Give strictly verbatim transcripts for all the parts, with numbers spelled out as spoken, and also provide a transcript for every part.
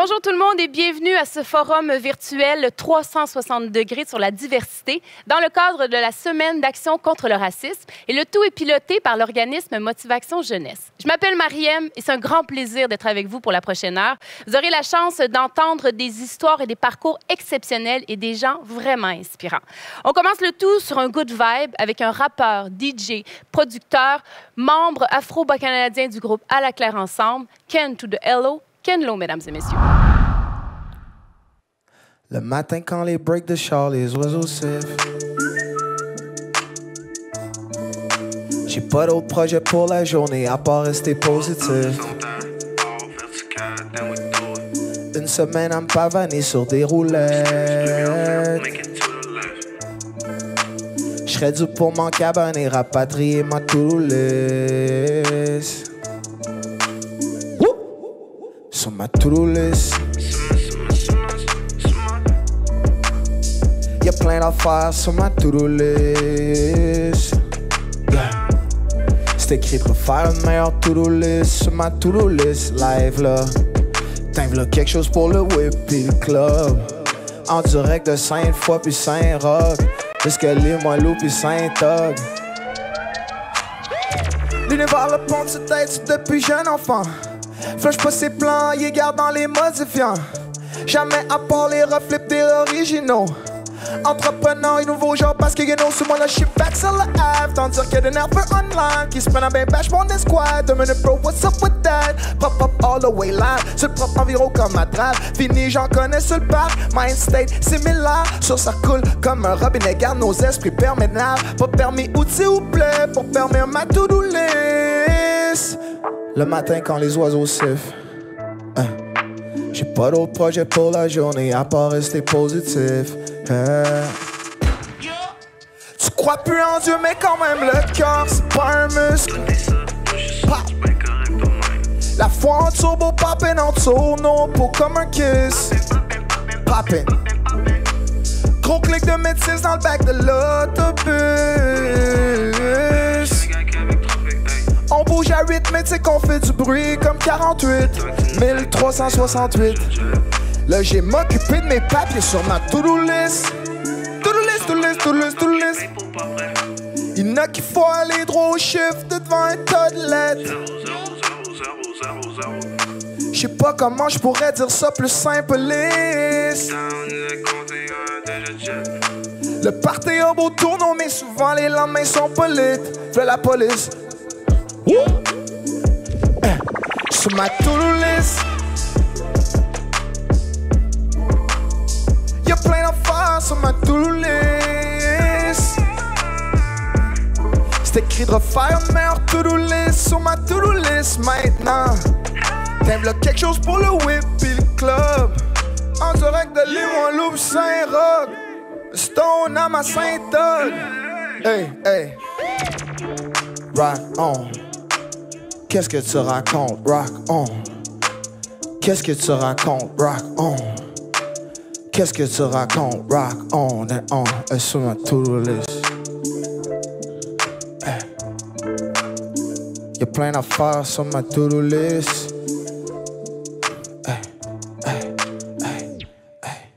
Bonjour tout le monde et bienvenue à ce forum virtuel trois cent soixante degrés sur la diversité dans le cadre de la Semaine d'action contre le racisme. Et le tout est piloté par l'organisme Motivation Jeunesse. Je m'appelle Mariem et c'est un grand plaisir d'être avec vous pour la prochaine heure. Vous aurez la chance d'entendre des histoires et des parcours exceptionnels et des gens vraiment inspirants. On commence le tout sur un good vibe avec un rappeur, D J, producteur, membre afro-canadien du groupe À la Claire Ensemble, Ken to the Hello, Ken Lo, mesdames et messieurs. Le matin quand les breaks de char, les oiseaux sifflent. J'ai pas d'autre projet pour la journée à part rester positif. Une semaine à me pavaner sur des roulettes. J'serais dû pour m'en cabaner, rapatrier ma to-do list. Sur ma to-do list. Y'a plein d'affaires sur ma to-do list. Yeah. C'est écrit pour faire une meilleure to-do list sur ma to-do list. Live là. T'as là quelque chose pour le whip et le club. En direct de Sainte-Foy puis Saint-Roch. Jusqu'à Limoilou puis Saint-Og. L'univers le pont de tête depuis jeune enfant. Flush pas ses plans, il garde dans les modifiants. Jamais à part les reflips des originaux. Entrepreneur et nouveau genre parce que you know, sur moi là, j'suis back sur le Ave. Tant dire que des nerfs online qui se prennent à ben bash mon escouade. Deux minutes bro, what's up with that? Pop up all the way live. Sur le propre environ comme ma trave. Fini, j'en connais sur le parc. Mind state similaire. Sur ça coule comme un robinet. Garde nos esprits perménables. Pas permis ou s'il vous plaît. Pour permettre ma to-do list. Le matin quand les oiseaux sifflent. Hein. J'ai pas d'autre projet pour la journée à part rester positif. Hein. Tu crois plus en Dieu, mais quand même le cœur, c'est pas un muscle. Pop. La foi en turbo, poppin' en tourneau, pour comme un kiss. Poppin'. Gros clic de métis dans le bac de l'autobus. On bouge à huit, mais tu sais qu'on fait du bruit comme quarante-huit. mille trois cent soixante-huit. Là, j'ai m'occupé de mes papiers sur ma to-do list. To-do list, to-do list, to-do list, to-do list. Il y en a qu'il faut aller droit au chiffre de devant un tas de lettres. Je sais pas comment je pourrais dire ça plus simple lisse. Le party a beau tourner, mais souvent les lendemains sont polites. Fais la police. Woo! Eh. Sur ma to-do list. Y'a plein d'affaires sur ma to-do list. C'est écrit de refaire une meilleure to-do list sur ma to-do list maintenant. T'aimes là quelque chose pour le whip et le club. En direct de Limoilou Saint-Roch. Stone à ma Saint-Og. Hey, hey. Rock on. Qu'est-ce que tu racontes? Rock on. Qu'est-ce que tu racontes? Rock on. Qu'est-ce que tu racontes? Rock on and on. Et sur ma to-do list. Hey. Y'a plein d'affaires sur ma to-do list. Hey. Hey. Hey. Hey.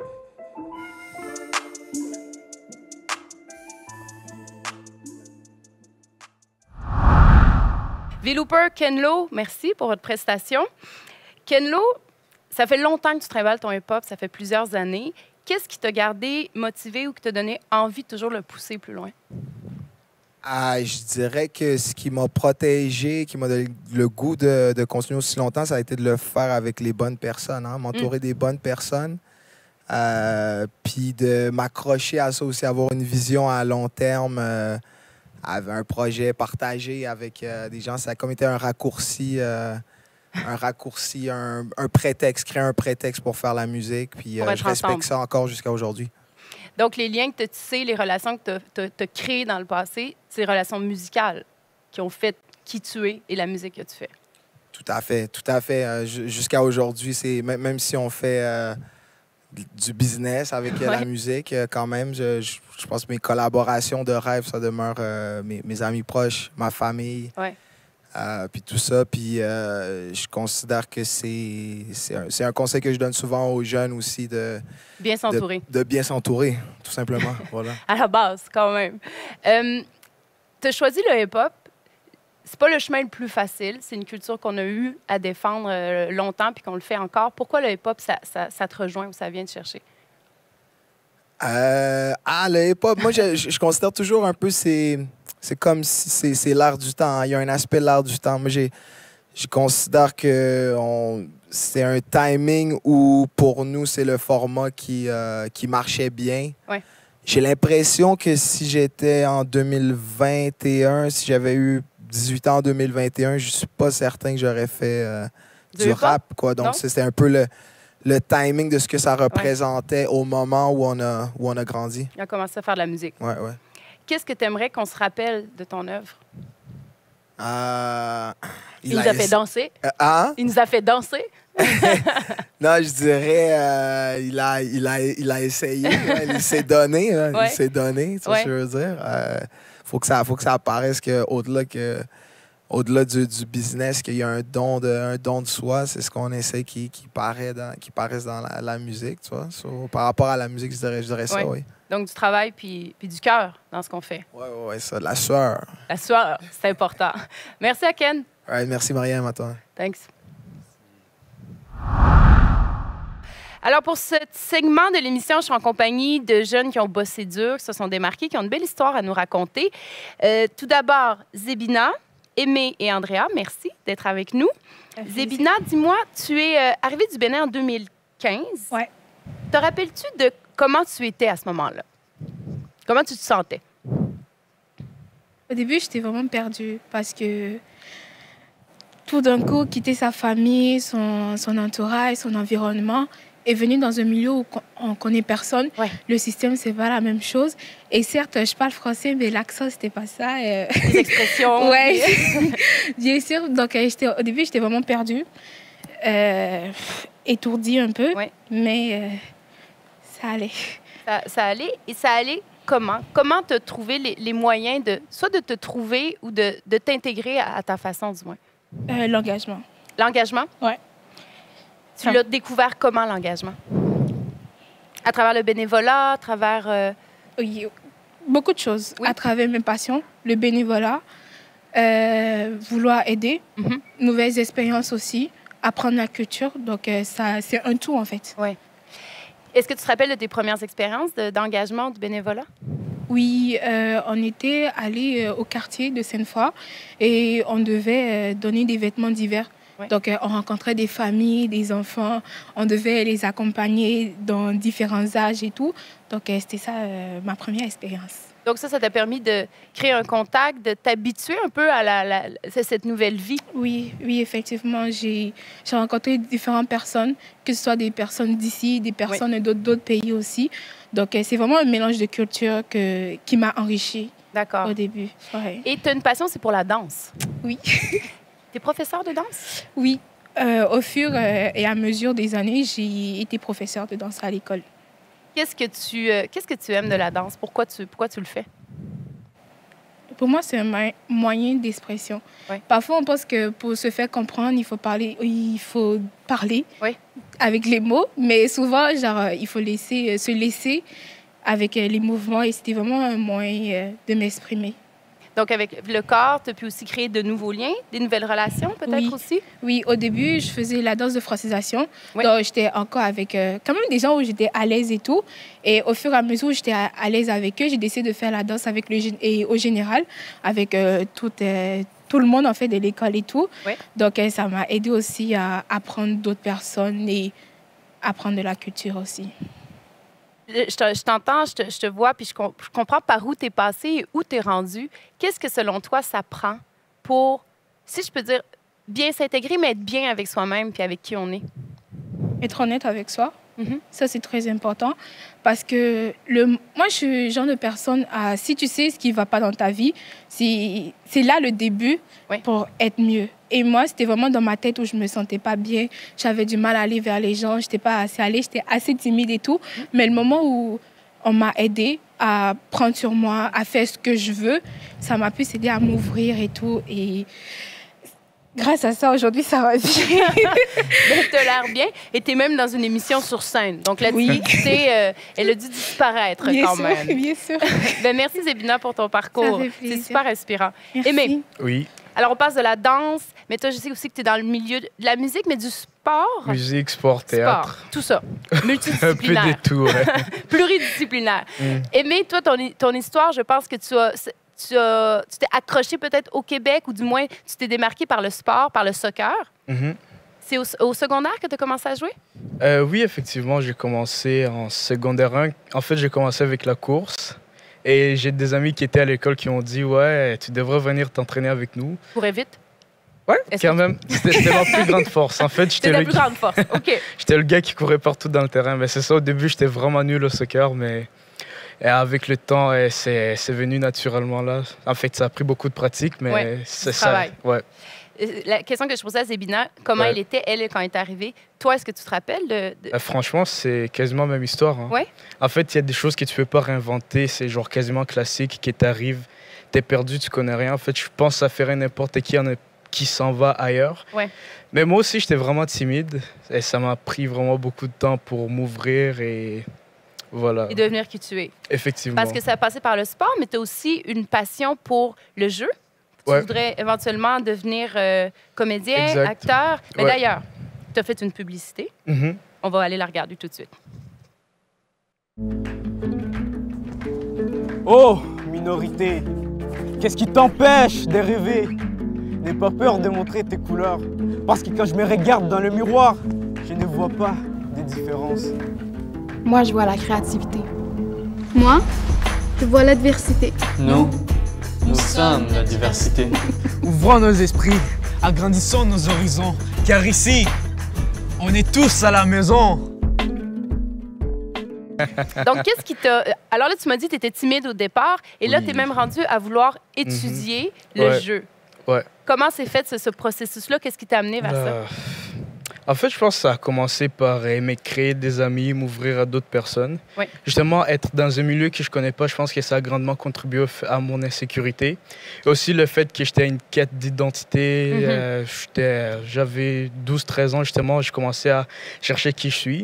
V-Looper, Ken Lo, merci pour votre prestation. Ken Lo, ça fait longtemps que tu travailles ton hip-hop, ça fait plusieurs années. Qu'est-ce qui t'a gardé motivé ou qui t'a donné envie de toujours le pousser plus loin? Ah, je dirais que ce qui m'a protégé, qui m'a donné le goût de, de continuer aussi longtemps, ça a été de le faire avec les bonnes personnes, hein, m'entourer mm. des bonnes personnes. Euh, puis de m'accrocher à ça aussi, avoir une vision à long terme, euh, avec un projet partagé avec euh, des gens. Ça a comme été un raccourci, euh, un raccourci, un, un prétexte, créer un prétexte pour faire la musique. Puis euh, je respecte ensemble. Ça encore jusqu'à aujourd'hui. Donc, les liens que tu as tissés, les relations que tu as créées dans le passé, c'est des relations musicales qui ont fait qui tu es et la musique que tu fais. Tout à fait, tout à fait. Euh, jusqu'à aujourd'hui, c'est même, même si on fait euh, du business avec euh, ouais. la musique, euh, quand même, je, je, je pense que mes collaborations de rêve, ça demeure euh, mes, mes amis proches, ma famille. Ouais. Euh, puis tout ça, puis euh, je considère que c'est c'est un, c'est un conseil que je donne souvent aux jeunes aussi de Bien s'entourer. De, de bien s'entourer, tout simplement. Voilà. À la base, quand même. Euh, tu as choisi le hip-hop. C'est pas le chemin le plus facile. C'est une culture qu'on a eu à défendre euh, longtemps puis qu'on le fait encore. Pourquoi le hip-hop, ça, ça, ça te rejoint ou ça vient te chercher? Euh, ah, le hip-hop, moi, je, je, je considère toujours un peu c'est c'est comme si c'est, c'est l'art du temps. Hein. Il y a un aspect de l'art du temps. Moi, j'ai, je considère que on, c'est un timing où, pour nous, c'est le format qui, euh, qui marchait bien. Ouais. J'ai l'impression que si j'étais en deux mille vingt et un, si j'avais eu dix-huit ans en deux mille vingt et un, je suis pas certain que j'aurais fait euh, du, du rap. Quoi. Donc, c'était un peu le, le timing de ce que ça représentait ouais. au moment où on, a, où on a grandi. On a commencé à faire de la musique. Ouais, ouais. Qu'est-ce que tu aimerais qu'on se rappelle de ton œuvre? Euh, il, il nous a, a fait danser. Euh, hein? Il nous a fait danser. Non, je dirais, euh, il, a, il, a, il a essayé. Hein, il s'est donné. Hein, ouais. Il s'est donné, c'est ouais. ce que je veux dire. Euh, faut que ça, faut que ça apparaisse qu'au-delà que, au-delà du, du business, qu'il y a un don de, un don de soi. C'est ce qu'on essaie qui, qui, paraît dans, qui paraisse dans la, la musique. Tu vois? So, par rapport à la musique, je dirais, je dirais ça, ouais. oui. Donc, du travail puis, puis du cœur dans ce qu'on fait. Oui, oui, ouais, ça, la sueur. La sueur, c'est important. Merci à Ken. Right, merci, Mariam, à toi. Thanks. Alors, pour ce segment de l'émission, je suis en compagnie de jeunes qui ont bossé dur, qui se sont démarqués, qui ont une belle histoire à nous raconter. Euh, tout d'abord, Zébina, Aimé et Andrea, merci d'être avec nous. Merci. Zébina, dis-moi, tu es euh, arrivée du Bénin en deux mille quinze. Oui. Te rappelles-tu de comment tu étais à ce moment-là? Comment tu te sentais? Au début, j'étais vraiment perdue parce que tout d'un coup, quitter sa famille, son, son entourage, son environnement, et venir dans un milieu où on connaît personne, ouais. le système, c'est pas la même chose. Et certes, je parle français, mais l'accent, c'était pas ça. Et... Les expressions. Oui, bien sûr. Donc, au début, j'étais vraiment perdue, euh, étourdie un peu, ouais. mais euh, ça allait. Ça, ça allait. Et ça allait comment? Comment te trouver les, les moyens de, soit de te trouver ou de, de t'intégrer à, à ta façon, du moins? Euh, l'engagement. L'engagement? Oui. Tu l'as découvert comment, l'engagement? À travers le bénévolat, à travers... Euh... Oui, beaucoup de choses. Oui. À travers mes passions, le bénévolat, euh, vouloir aider, mm-hmm. nouvelles expériences aussi, apprendre la culture. Donc, euh, ça, c'est un tout, en fait. Oui. Est-ce que tu te rappelles de tes premières expériences de, d'engagement, de bénévolat? Oui, euh, on était allé euh, au quartier de Sainte-Foy et on devait euh, donner des vêtements d'hiver. Ouais. Donc, euh, on rencontrait des familles, des enfants. On devait les accompagner dans différents âges et tout. Donc, euh, c'était ça, euh, ma première expérience. Donc, ça, ça t'a permis de créer un contact, de t'habituer un peu à la, la, cette nouvelle vie? Oui, oui, effectivement. J'ai, j'ai rencontré différentes personnes, que ce soit des personnes d'ici, des personnes oui. d'autres, d'autres pays aussi. Donc, euh, c'est vraiment un mélange de culture que, qui m'a enrichie au début. Ouais. Et tu as une passion, c'est pour la danse? Oui. Tu es professeur de danse? Oui. Euh, au fur et à mesure des années, j'ai été professeur de danse à l'école. Qu'est-ce que tu, euh, qu'est-ce que tu aimes de la danse? Pourquoi tu, pourquoi tu le fais? Pour moi, c'est un moyen d'expression. Oui. Parfois, on pense que pour se faire comprendre, il faut parler, il faut parler oui. avec les mots. Mais souvent, genre, il faut laisser, se laisser avec les mouvements. Et c'était vraiment un moyen de m'exprimer. Donc, avec le corps, tu as pu aussi créer de nouveaux liens, des nouvelles relations peut-être oui. aussi? Oui, au début, je faisais la danse de francisation. Oui. Donc, j'étais encore avec euh, quand même des gens où j'étais à l'aise et tout. Et au fur et à mesure où j'étais à, à l'aise avec eux, j'ai décidé de faire la danse avec le, et au général, avec euh, tout, euh, tout le monde en fait de l'école et tout. Oui. Donc, euh, ça m'a aidé aussi à apprendre d'autres personnes et apprendre de la culture aussi. Je t'entends, je te, je te vois, puis je, comp- je comprends par où tu es passé et où tu es rendu. Qu'est-ce que, selon toi, ça prend pour, si je peux dire, bien s'intégrer, mais être bien avec soi-même puis avec qui on est? Être honnête avec soi. Mm-hmm. Ça, c'est très important. Parce que le, moi, je suis le genre de personne, à, si tu sais ce qui ne va pas dans ta vie, c'est, c'est là le début oui. pour être mieux. Et moi, c'était vraiment dans ma tête où je ne me sentais pas bien. J'avais du mal à aller vers les gens. Je n'étais pas assez allée. J'étais assez timide et tout. Mm-hmm. Mais le moment où on m'a aidée à prendre sur moi, à faire ce que je veux, ça m'a pu aider à m'ouvrir et tout. Et Grâce à ça, aujourd'hui, ça va bien. Tu as l'air bien. Et tu es même dans une émission sur scène. Donc, la timidité, euh, elle a dû disparaître bien quand sûr, même. Bien sûr. Ben, merci, Zébina, pour ton parcours. C'est super inspirant. Merci. Aimé, oui. Alors, on passe de la danse, mais toi, je sais aussi que tu es dans le milieu de la musique, mais du sport. Musique, sport, théâtre. Sport, tout ça. Multidisciplinaire. Un peu de tout, ouais. Pluridisciplinaire. Mm. Aimé, toi, ton, ton histoire, je pense que tu as... Tu as, tu t'es accroché peut-être au Québec, ou du moins, tu t'es démarqué par le sport, par le soccer. Mm-hmm. C'est au, au secondaire que tu as commencé à jouer? Euh, oui, effectivement, j'ai commencé en secondaire un. En fait, j'ai commencé avec la course. Et j'ai des amis qui étaient à l'école qui ont dit « Ouais, tu devrais venir t'entraîner avec nous. » Courais vite? Ouais, quand même. C'était ma plus grande force. En fait, j'étais la le... plus grande force, OK. J'étais le gars qui courait partout dans le terrain. Mais c'est ça, au début, j'étais vraiment nul au soccer, mais... Et avec le temps, c'est venu naturellement là. En fait, ça a pris beaucoup de pratique, mais ouais, c'est ça. Ouais. La question que je posais à Zébina, comment ouais. elle était, elle, quand elle est arrivée? Toi, est-ce que tu te rappelles? De, de... Euh, franchement, c'est quasiment la même histoire. Hein. Ouais. En fait, il y a des choses que tu ne peux pas réinventer. C'est genre quasiment classique qui t'arrive. Tu es perdu, tu connais rien. En fait, je pense à faire n'importe qui, qui s'en va ailleurs. Ouais. Mais moi aussi, j'étais vraiment timide. Et ça m'a pris vraiment beaucoup de temps pour m'ouvrir et... Voilà. Et devenir qui tu es. Effectivement. Parce que ça a passé par le sport, mais tu as aussi une passion pour le jeu. Tu ouais. voudrais éventuellement devenir euh, comédien, exact. acteur. Mais ouais. d'ailleurs, tu as fait une publicité. Mm-hmm. On va aller la regarder tout de suite. Oh, minorité, qu'est-ce qui t'empêche de rêver? N'aie pas peur de montrer tes couleurs. Parce que quand je me regarde dans le miroir, je ne vois pas de différence. Moi, je vois la créativité. Moi, je vois l'adversité. Nous, nous sommes la diversité. Ouvrons nos esprits, agrandissons nos horizons, car ici, on est tous à la maison. Donc, qu'est-ce qui t'a... Alors là, tu m'as dit que tu étais timide au départ, et là, oui. tu es même rendu à vouloir étudier mmh. le ouais. jeu. Ouais. Comment s'est fait ce, ce processus-là? Qu'est-ce qui t'a amené vers euh... ça? En fait, je pense que ça a commencé par aimer créer des amis, m'ouvrir à d'autres personnes. Oui. Justement, être dans un milieu que je ne connais pas, je pense que ça a grandement contribué à mon insécurité. Et aussi le fait que j'étais à une quête d'identité. Mm-hmm. euh, J'avais douze treize ans, justement, je commençais à chercher qui je suis.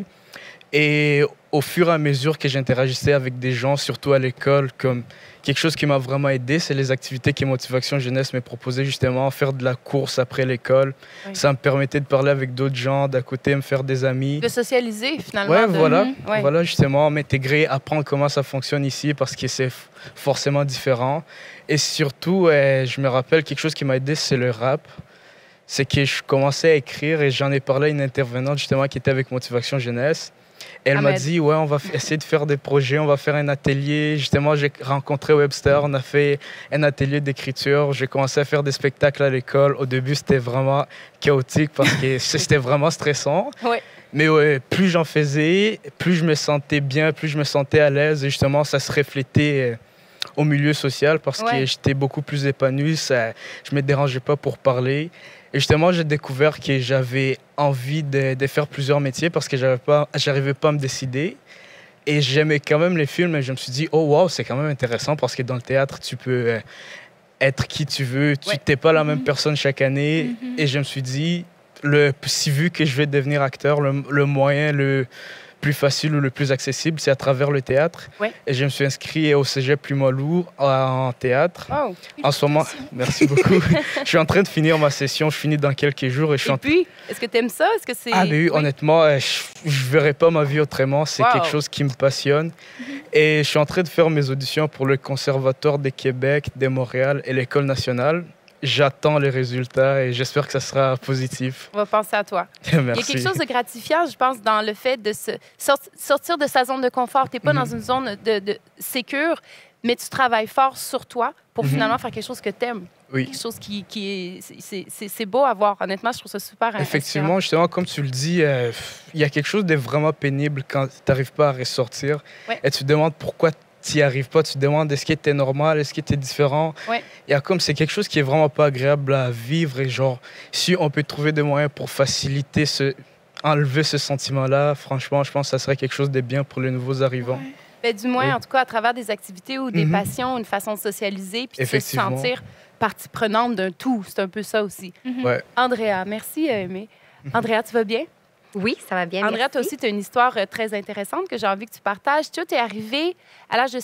Et au fur et à mesure que j'interagissais avec des gens, surtout à l'école, comme quelque chose qui m'a vraiment aidé, c'est les activités que Motivation Jeunesse m'a proposé, justement, faire de la course après l'école. Oui. Ça me permettait de parler avec d'autres gens, d'à côté me faire des amis. De socialiser, finalement. Ouais, de... voilà, mmh. ouais. voilà, justement, m'intégrer, apprendre comment ça fonctionne ici, parce que c'est forcément différent. Et surtout, euh, je me rappelle quelque chose qui m'a aidé, c'est le rap. C'est que je commençais à écrire et j'en ai parlé à une intervenante, justement, qui était avec Motivation Jeunesse. Et elle m'a dit, ouais, on va essayer de faire des projets, on va faire un atelier. Justement, j'ai rencontré Webster, on a fait un atelier d'écriture. J'ai commencé à faire des spectacles à l'école. Au début, c'était vraiment chaotique parce que c'était vraiment stressant. Ouais. Mais ouais, plus j'en faisais, plus je me sentais bien, plus je me sentais à l'aise. Et justement, ça se reflétait au milieu social parce ouais. que j'étais beaucoup plus épanoui. Ça, je ne me dérangeais pas pour parler. Et justement, j'ai découvert que j'avais envie de, de faire plusieurs métiers parce que je n'arrivais pas, j'arrivais pas à me décider. Et j'aimais quand même les films et je me suis dit, oh wow, c'est quand même intéressant parce que dans le théâtre, tu peux être qui tu veux. Tu n'es ouais. pas la même mm-hmm. personne chaque année. Mm-hmm. Et je me suis dit, le, si vu que je vais devenir acteur, le, le moyen le plus facile ou le plus accessible, c'est à travers le théâtre. Ouais. Et je me suis inscrit au Cégep Plumalou en théâtre. Oh, en ce moment, merci beaucoup. Je suis en train de finir ma session, je finis dans quelques jours. Et, je suis et en... puis, est-ce que tu aimes ça? Est-ce que c'est... Ah ben oui, oui, honnêtement, je ne verrais pas ma vie autrement. C'est wow. quelque chose qui me passionne. Mm-hmm. Et je suis en train de faire mes auditions pour le Conservatoire de Québec, de Montréal et l'École nationale. J'attends les résultats et j'espère que ça sera positif. On va penser à toi. Merci. Il y a quelque chose de gratifiant, je pense, dans le fait de se sortir de sa zone de confort. Tu n'es pas mm-hmm. dans une zone de, de sécure, mais tu travailles fort sur toi pour mm-hmm. finalement faire quelque chose que tu aimes. Oui. Quelque chose qui, qui est... C'est beau à voir. Honnêtement, je trouve ça super intéressant. Effectivement, justement, comme tu le dis, il euh, y a quelque chose de vraiment pénible quand tu n'arrives pas à ressortir. Ouais. Et tu te demandes pourquoi tu n'y arrives pas, tu te demandes est-ce que tu es normal, est-ce que tu es différent. Ouais. Il y a comme c'est quelque chose qui est vraiment pas agréable à vivre et genre si on peut trouver des moyens pour faciliter ce enlever ce sentiment-là, franchement, je pense que ça serait quelque chose de bien pour les nouveaux arrivants. Ouais. Ben, du moins, oui. en tout cas, à travers des activités ou des mm-hmm. passions, une façon de socialiser puis de se sentir partie prenante d'un tout. C'est un peu ça aussi. Mm-hmm. Ouais. Andrea, merci, Aimé. Andrea, tu vas bien? Oui, ça va bien, Andrea, merci. toi aussi, tu as une histoire très intéressante que j'ai envie que tu partages. Tu es arrivée à l'âge de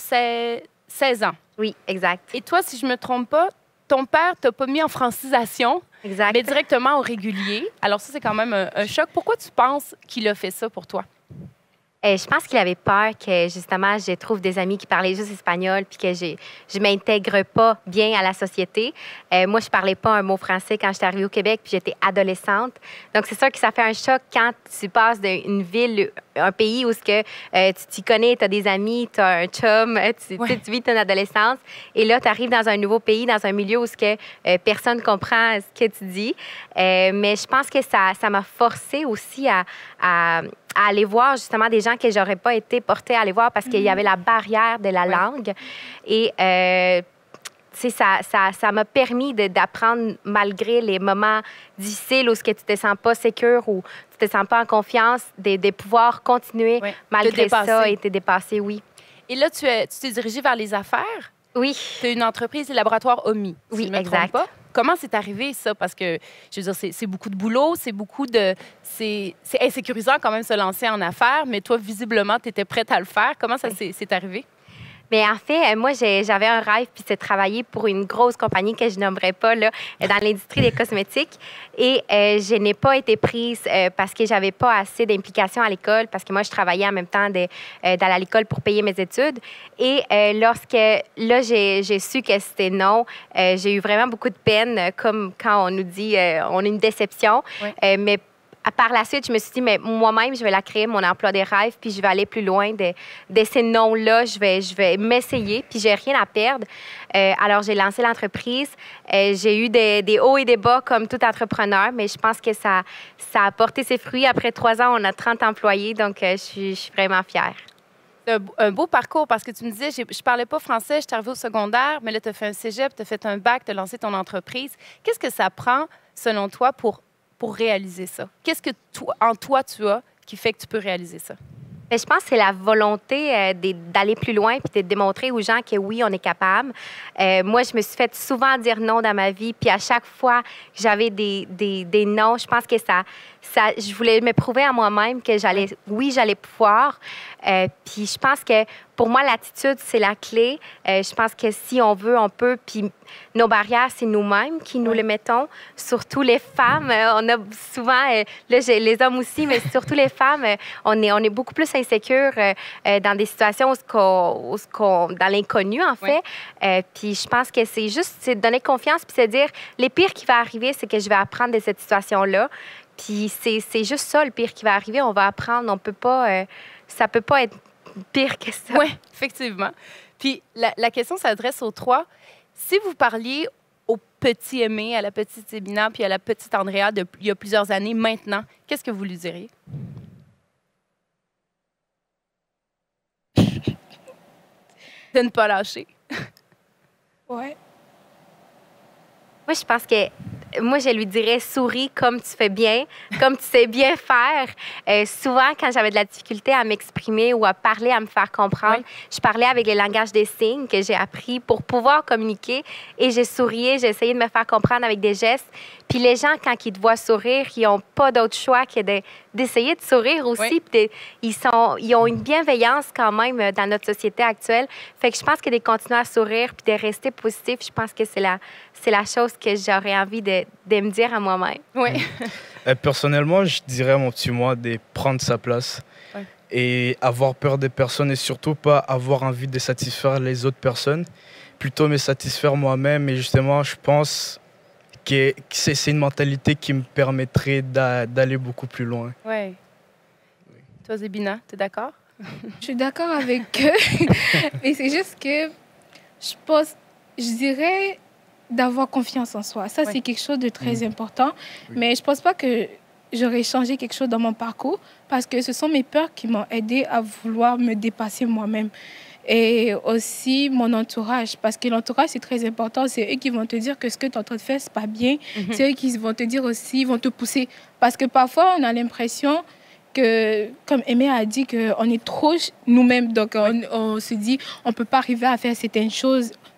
seize ans. Oui, exact. Et toi, si je ne me trompe pas, ton père t'a pas mis en francisation, exact. mais directement au régulier. Alors ça, c'est quand même un, un choc. Pourquoi tu penses qu'il a fait ça pour toi? Euh, je pense qu'il avait peur que, justement, je trouve des amis qui parlaient juste espagnol puis que je ne m'intègre pas bien à la société. Euh, moi, je parlais pas un mot français quand j'étais arrivée au Québec puis j'étais adolescente. Donc, c'est sûr que ça fait un choc quand tu passes d'une ville, un pays où ce que, euh, tu t'y connais, tu as des amis, tu as un chum, tu, ouais. tu vis ton adolescence. Et là, tu arrives dans un nouveau pays, dans un milieu où ce que, euh, personne ne comprend ce que tu dis. Euh, mais je pense que ça ça m'a forcé aussi à... à à aller voir justement des gens que j'aurais pas été portée à aller voir parce qu'il y avait la barrière de la langue. Et euh, tu sais, ça ça ça m'a permis de, d'apprendre malgré les moments difficiles où ce que tu te sens pas sécure ou tu te sens pas en confiance, de, de pouvoir continuer oui. malgré ça et te dépasser, oui. Et là, tu es, tu t'es dirigée vers les affaires? Oui. Tu as une entreprise, le laboratoire O M I. Oui, si je me exact. trompe pas. Comment c'est arrivé, ça? Parce que, je veux dire, c'est, c'est beaucoup de boulot, c'est beaucoup de... C'est, c'est insécurisant quand même se lancer en affaires, mais toi, visiblement, tu étais prête à le faire. Comment ça oui. s'est, c'est arrivé? Bien, en fait, moi, j'ai, j'avais un rêve, puis c'est de travailler pour une grosse compagnie que je nommerai pas, là, dans l'industrie des cosmétiques. Et euh, je n'ai pas été prise euh, parce que j'avais pas assez d'implication à l'école, parce que moi, je travaillais en même temps de, euh, d'aller à l'école pour payer mes études. Et euh, lorsque, là, j'ai, j'ai su que c'était non, euh, j'ai eu vraiment beaucoup de peine, comme quand on nous dit, euh, on a une déception. Oui. Euh, mais par la suite, je me suis dit, mais moi-même, je vais la créer, mon emploi des rêves, puis je vais aller plus loin de, de ces noms-là. Je vais, je vais m'essayer, puis j'ai rien à perdre. Euh, alors, j'ai lancé l'entreprise. Euh, j'ai eu des, des hauts et des bas comme tout entrepreneur, mais je pense que ça, ça a porté ses fruits. Après trois ans, on a trente employés, donc euh, je, suis, je suis vraiment fière. C'est un beau parcours parce que tu me disais, je ne parlais pas français, je suis arrivée au secondaire, mais là, tu as fait un cégep, tu as fait un bac, tu as lancé ton entreprise. Qu'est-ce que ça prend, selon toi, pour pour réaliser ça? Qu'est-ce que toi, en toi tu as qui fait que tu peux réaliser ça? Bien, je pense que c'est la volonté euh, d'aller plus loin puis de démontrer aux gens que oui, on est capable. Euh, moi, je me suis fait souvent dire non dans ma vie, puis à chaque fois que j'avais des, des, des non, je pense que ça, ça, je voulais me prouver à moi-même que j'allais, oui, j'allais pouvoir. Euh, puis je pense que pour moi, l'attitude, c'est la clé. Euh, je pense que si on veut, on peut. Puis nos barrières, c'est nous-mêmes qui nous oui. les mettons. Surtout les femmes. Euh, on a souvent, euh, là, j'ai les hommes aussi, mais surtout les femmes, euh, on, est, on est beaucoup plus insécures euh, euh, dans des situations où, ce qu'on, où ce qu'on, dans l'inconnu, en fait. Oui. Euh, puis je pense que c'est juste c'est donner confiance puis se dire, le pire qui va arriver, c'est que je vais apprendre de cette situation-là. Puis c'est, c'est juste ça, le pire qui va arriver. On va apprendre. On peut pas... Euh, ça peut pas être pire que ça. Oui, effectivement. Puis la, la question s'adresse aux trois. Si vous parliez au petit Aimé, à la petite Ébina, puis à la petite Andrea de, il y a plusieurs années, maintenant, qu'est-ce que vous lui diriez? De ne pas lâcher. Oui. Moi, je pense que moi, je lui dirais, souris comme tu fais bien, comme tu sais bien faire. Euh, souvent, quand j'avais de la difficulté à m'exprimer ou à parler, à me faire comprendre, oui. je parlais avec le langage des signes que j'ai appris pour pouvoir communiquer et j'ai sourié, j'ai essayé de me faire comprendre avec des gestes. Puis les gens, quand ils te voient sourire, ils n'ont pas d'autre choix que de, d'essayer de sourire aussi. Oui. Puis de, ils, sont, ils ont une bienveillance quand même dans notre société actuelle. Fait que je pense que de continuer à sourire puis de rester positif, je pense que c'est la, c'est la chose que j'aurais envie de, de me dire à moi-même. Oui. euh, personnellement, je dirais à mon petit moi de prendre sa place oui. et avoir peur des personnes et surtout pas avoir envie de satisfaire les autres personnes, plutôt me satisfaire moi-même. Et justement, je pense que c'est, c'est une mentalité qui me permettrait d'a, d'aller beaucoup plus loin. Ouais. Oui. Toi, Zébina, tu es d'accord? Je suis d'accord avec eux, mais c'est juste que je pense, je dirais d'avoir confiance en soi. Ça, oui. c'est quelque chose de très mmh. important, oui. mais je ne pense pas que j'aurais changé quelque chose dans mon parcours parce que ce sont mes peurs qui m'ont aidée à vouloir me dépasser moi-même. Et aussi mon entourage, parce que l'entourage, c'est très important. C'est eux qui vont te dire que ce que tu es en train de faire, ce n'est pas bien. Mm-hmm. C'est eux qui vont te dire aussi, ils vont te pousser. Parce que parfois, on a l'impression que, comme Aimé a dit, qu'on est trop nous-mêmes. Donc, on, on se dit, on ne peut pas arriver à faire certaines choses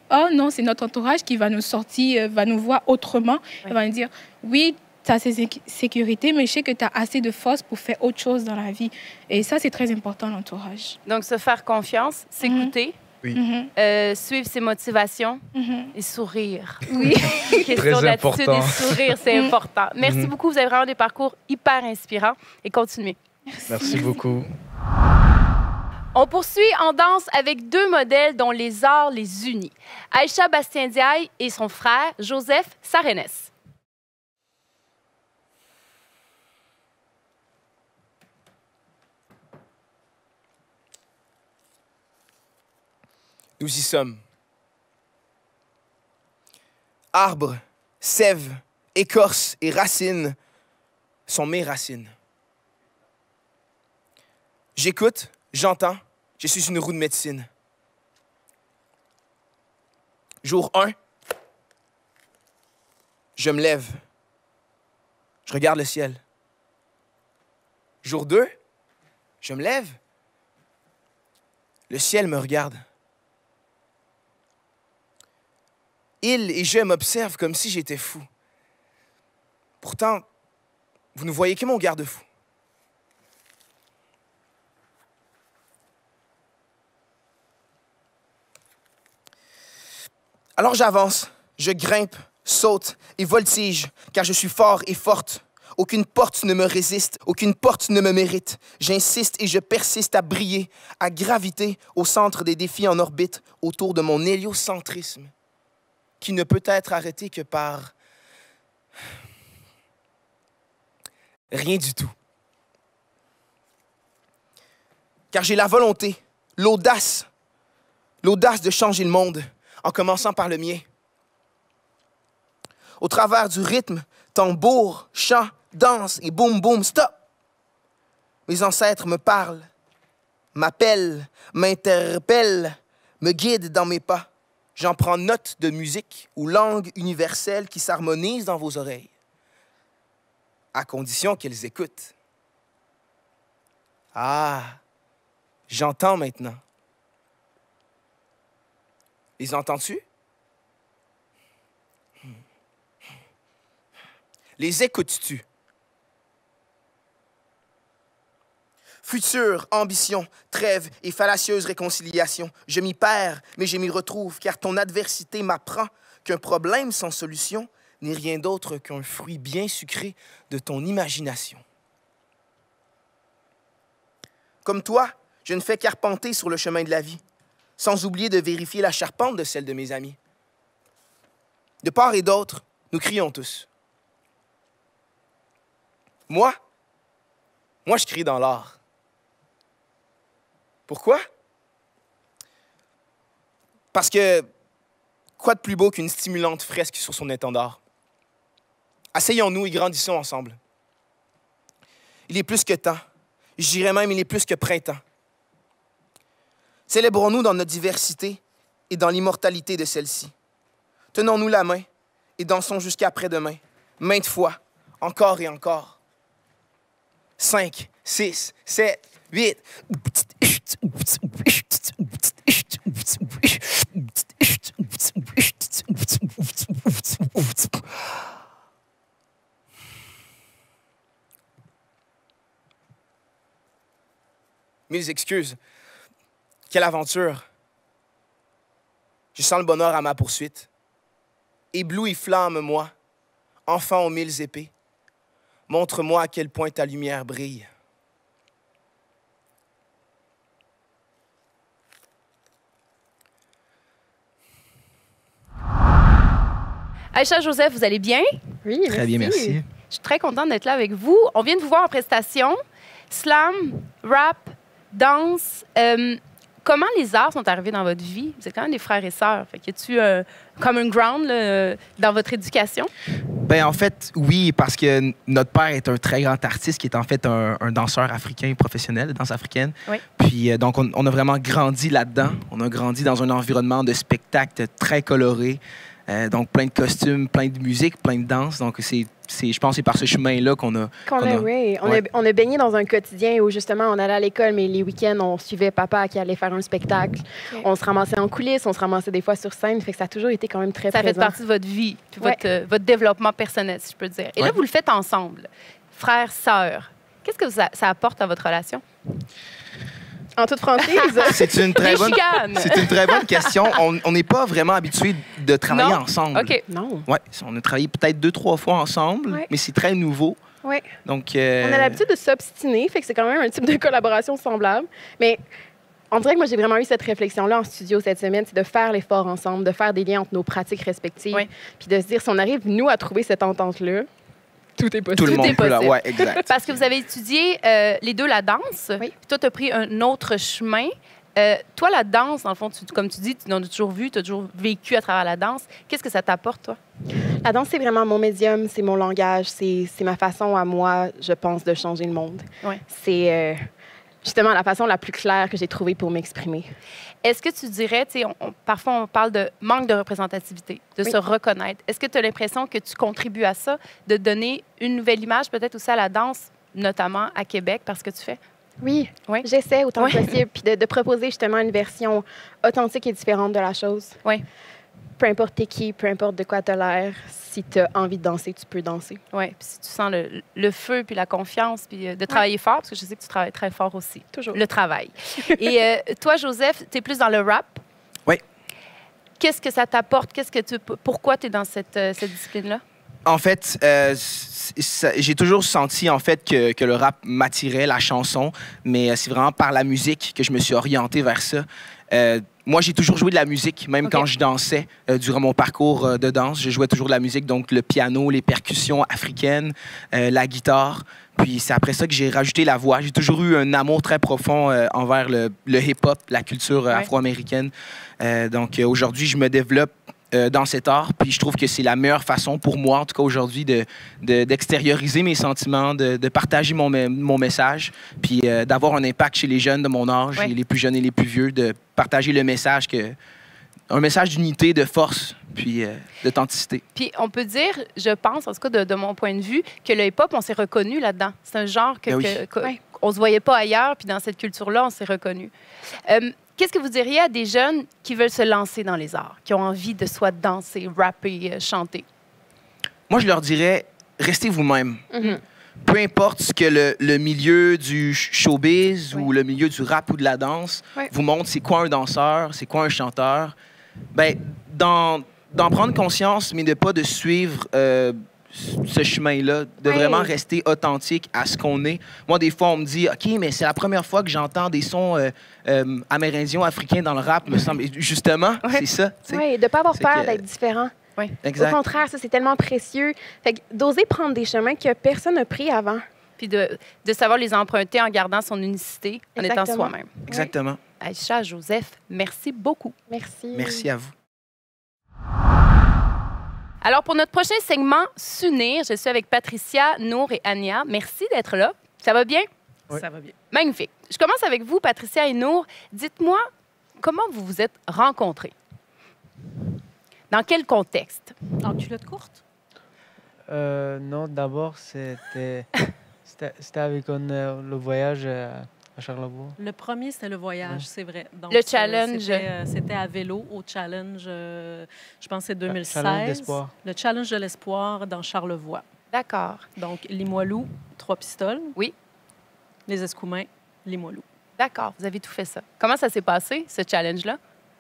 oh non, c'est notre entourage qui va nous sortir, va nous voir autrement. Oui. Il va nous dire, oui, tu as ces sécurités, mais je sais que tu as assez de force pour faire autre chose dans la vie. Et ça, c'est très important, l'entourage. Donc, se faire confiance, s'écouter. Mm-hmm. Oui. Mm-hmm. euh, suivre ses motivations mm-hmm. et sourire. Oui. Question d'attitude et sourire, c'est mm-hmm. important. Merci mm-hmm. beaucoup. Vous avez vraiment des parcours hyper inspirants et continuez. Merci, Merci beaucoup. On poursuit en danse avec deux modèles dont les arts les unit. Aïcha Bastien-Diaye et son frère Joseph Sarenes. Nous y sommes. Arbres, sève, écorce et racines sont mes racines. J'écoute, j'entends, je suis une roue de médecine. Jour un, je me lève, je regarde le ciel. Jour deux, je me lève, le ciel me regarde. Il et je m'observent comme si j'étais fou. Pourtant, vous ne voyez que mon garde-fou. Alors j'avance, je grimpe, saute et voltige, car je suis fort et forte. Aucune porte ne me résiste, aucune porte ne me mérite. J'insiste et je persiste à briller, à graviter au centre des défis en orbite, autour de mon héliocentrisme, qui ne peut être arrêté que par rien du tout. Car j'ai la volonté, l'audace, l'audace de changer le monde, en commençant par le mien. Au travers du rythme, tambour, chant, danse et boum boum stop. Mes ancêtres me parlent, m'appellent, m'interpellent, me guident dans mes pas. J'en prends note de musique ou langue universelle qui s'harmonise dans vos oreilles, à condition qu'elles écoutent. Ah, j'entends maintenant. Les entends-tu? Les écoutes-tu? Future, ambition, trêve et fallacieuse réconciliation. Je m'y perds, mais je m'y retrouve, car ton adversité m'apprend qu'un problème sans solution n'est rien d'autre qu'un fruit bien sucré de ton imagination. Comme toi, je ne fais qu'arpenter sur le chemin de la vie, sans oublier de vérifier la charpente de celle de mes amis. De part et d'autre, nous crions tous. Moi, moi, je crie dans l'art. Pourquoi? Parce que quoi de plus beau qu'une stimulante fresque sur son étendard? Asseyons-nous et grandissons ensemble. Il est plus que temps. Je dirais même, il est plus que printemps. Célébrons-nous dans notre diversité et dans l'immortalité de celle-ci. Tenons-nous la main et dansons jusqu'à après-demain, maintes fois, encore et encore. Cinq, six, sept, huit. Mille excuses. Quelle aventure. Je sens le bonheur à ma poursuite. Ébloui flamme, moi, enfant aux mille épées. Montre-moi à quel point ta lumière brille. Aïcha, Joseph, vous allez bien? Oui, merci. Très bien, merci. Je suis très contente d'être là avec vous. On vient de vous voir en prestation. Slam, rap, danse. Euh, comment les arts sont arrivés dans votre vie? Vous êtes quand même des frères et sœurs. Fait que y a-tu un common ground là, dans votre éducation? Ben en fait, oui, parce que notre père est un très grand artiste qui est en fait un, un danseur africain professionnel de danse africaine. Oui. Puis euh, donc, on, on a vraiment grandi là-dedans. On a grandi dans un environnement de spectacle très coloré. Euh, donc, plein de costumes, plein de musique, plein de danse. Donc, c'est, c'est, je pense que c'est par ce chemin-là qu'on a... Qu'on qu'on a, a oui. On, ouais. a, on a baigné dans un quotidien où, justement, on allait à l'école, mais les week-ends, on suivait papa qui allait faire un spectacle. Okay. On se ramassait en coulisses, on se ramassait des fois sur scène. Fait que ça a toujours été quand même très ça présent. Ça fait partie de votre vie, puis ouais. votre, euh, votre développement personnel, si je peux dire. Et ouais. là, vous le faites ensemble, frères, sœurs. Qu'est-ce que ça, ça apporte à votre relation? En toute franchise? c'est, une très bonne, c'est une très bonne question. On n'est pas vraiment habitués de travailler non. ensemble. OK. Non. Ouais, on a travaillé peut-être deux, trois fois ensemble, ouais. mais c'est très nouveau. Oui. Donc, euh... on a l'habitude de s'obstiner, fait que c'est quand même un type de collaboration semblable. Mais on dirait que moi, j'ai vraiment eu cette réflexion-là en studio cette semaine, c'est de faire l'effort ensemble, de faire des liens entre nos pratiques respectives, oui. puis de se dire, si on arrive, nous, à trouver cette entente-là, tout est possible. Tout le monde Tout peut là, ouais, exact. Parce que vous avez étudié euh, les deux la danse. Oui. Puis toi, tu as pris un autre chemin. Euh, toi, la danse, dans le fond, tu, comme tu dis, tu en as toujours vu, tu as toujours vécu à travers la danse. Qu'est-ce que ça t'apporte, toi? La danse, c'est vraiment mon médium, c'est mon langage, c'est, c'est ma façon à moi, je pense, de changer le monde. Oui. C'est euh, justement la façon la plus claire que j'ai trouvée pour m'exprimer. Est-ce que tu dirais, tu sais, on, on, parfois on parle de manque de représentativité, de oui. se reconnaître. Est-ce que tu as l'impression que tu contribues à ça, de donner une nouvelle image peut-être aussi à la danse, notamment à Québec, parce que tu fais? Oui, oui. j'essaie autant oui. que possible, puis de, de proposer justement une version authentique et différente de la chose. Oui. Peu importe t'es qui, peu importe de quoi t'as l'air, si t'as envie de danser, tu peux danser. Oui, puis si tu sens le, le feu, puis la confiance, puis de travailler oui. fort, parce que je sais que tu travailles très fort aussi. Toujours. Le travail. Et euh, toi, Joseph, t'es plus dans le rap. Oui. Qu'est-ce que ça t'apporte? Qu'est-ce que tu, pourquoi tu es dans cette, euh, cette discipline-là? En fait, euh, ça, j'ai toujours senti en fait que, que le rap m'attirait, la chanson, mais c'est vraiment par la musique que je me suis orienté vers ça. Euh, moi, j'ai toujours joué de la musique, même okay. quand je dansais. Euh, durant mon parcours euh, de danse, je jouais toujours de la musique, donc le piano, les percussions africaines, euh, la guitare. Puis c'est après ça que j'ai rajouté la voix. J'ai toujours eu un amour très profond euh, envers le, le hip-hop, la culture euh, ouais. afro-américaine. Euh, donc euh, aujourd'hui, je me développe Euh, dans cet art, puis je trouve que c'est la meilleure façon pour moi, en tout cas aujourd'hui, de, de, d'extérioriser mes sentiments, de, de partager mon, mon message, puis euh, d'avoir un impact chez les jeunes de mon âge, oui. et les plus jeunes et les plus vieux, de partager le message, que, un message d'unité, de force, puis euh, d'authenticité. Puis on peut dire, je pense, en tout cas de, de mon point de vue, que le hip-hop, on s'est reconnu là-dedans. C'est un genre que, ben oui. que, que ouais. on se voyait pas ailleurs, puis dans cette culture-là, on s'est reconnu. Euh, Qu'est-ce que vous diriez à des jeunes qui veulent se lancer dans les arts, qui ont envie de soit danser, rapper, euh, chanter? Moi, je leur dirais, restez vous-même. Mm-hmm. Peu importe ce que le, le milieu du showbiz oui. ou le milieu du rap ou de la danse oui. vous montre c'est quoi un danseur, c'est quoi un chanteur, ben, d'en, d'en prendre conscience, mais de pas de suivre... Euh, ce chemin-là, de oui. vraiment rester authentique à ce qu'on est. Moi, des fois, on me dit, OK, mais c'est la première fois que j'entends des sons euh, euh, amérindiens, africains dans le rap, me semble. Et justement, oui. c'est ça. T'sais. Oui, de ne pas avoir c'est peur que... d'être différent. Oui. Exact. Au contraire, ça, c'est tellement précieux. Fait que d'oser prendre des chemins que personne n'a pris avant. Puis de, de savoir les emprunter en gardant son unicité, en Exactement. étant soi-même. Exactement. Oui. Aïcha, Joseph, merci beaucoup. Merci. Merci à vous. Alors, pour notre prochain segment, S'unir, je suis avec Patricia, Nour et Ania. Merci d'être là. Ça va bien? Oui. Ça va bien. Magnifique. Je commence avec vous, Patricia et Nour. Dites-moi, comment vous vous êtes rencontrés? Dans quel contexte? En culotte courte? Euh, non, d'abord, c'était, c'était, c'était avec un, euh, le voyage à, à Charlevoix. Le premier, c'était le voyage, ouais. c'est vrai. Donc, le challenge? C'était, euh, c'était à vélo, au challenge, euh, je pense que c'est deux mille seize. Le challenge d'espoir. Le challenge de l'espoir dans Charlevoix. D'accord. Donc, Limoilou, Trois-Pistoles. Oui. Les Escoumins, Limoilou. D'accord, vous avez tout fait ça. Comment ça s'est passé, ce challenge-là?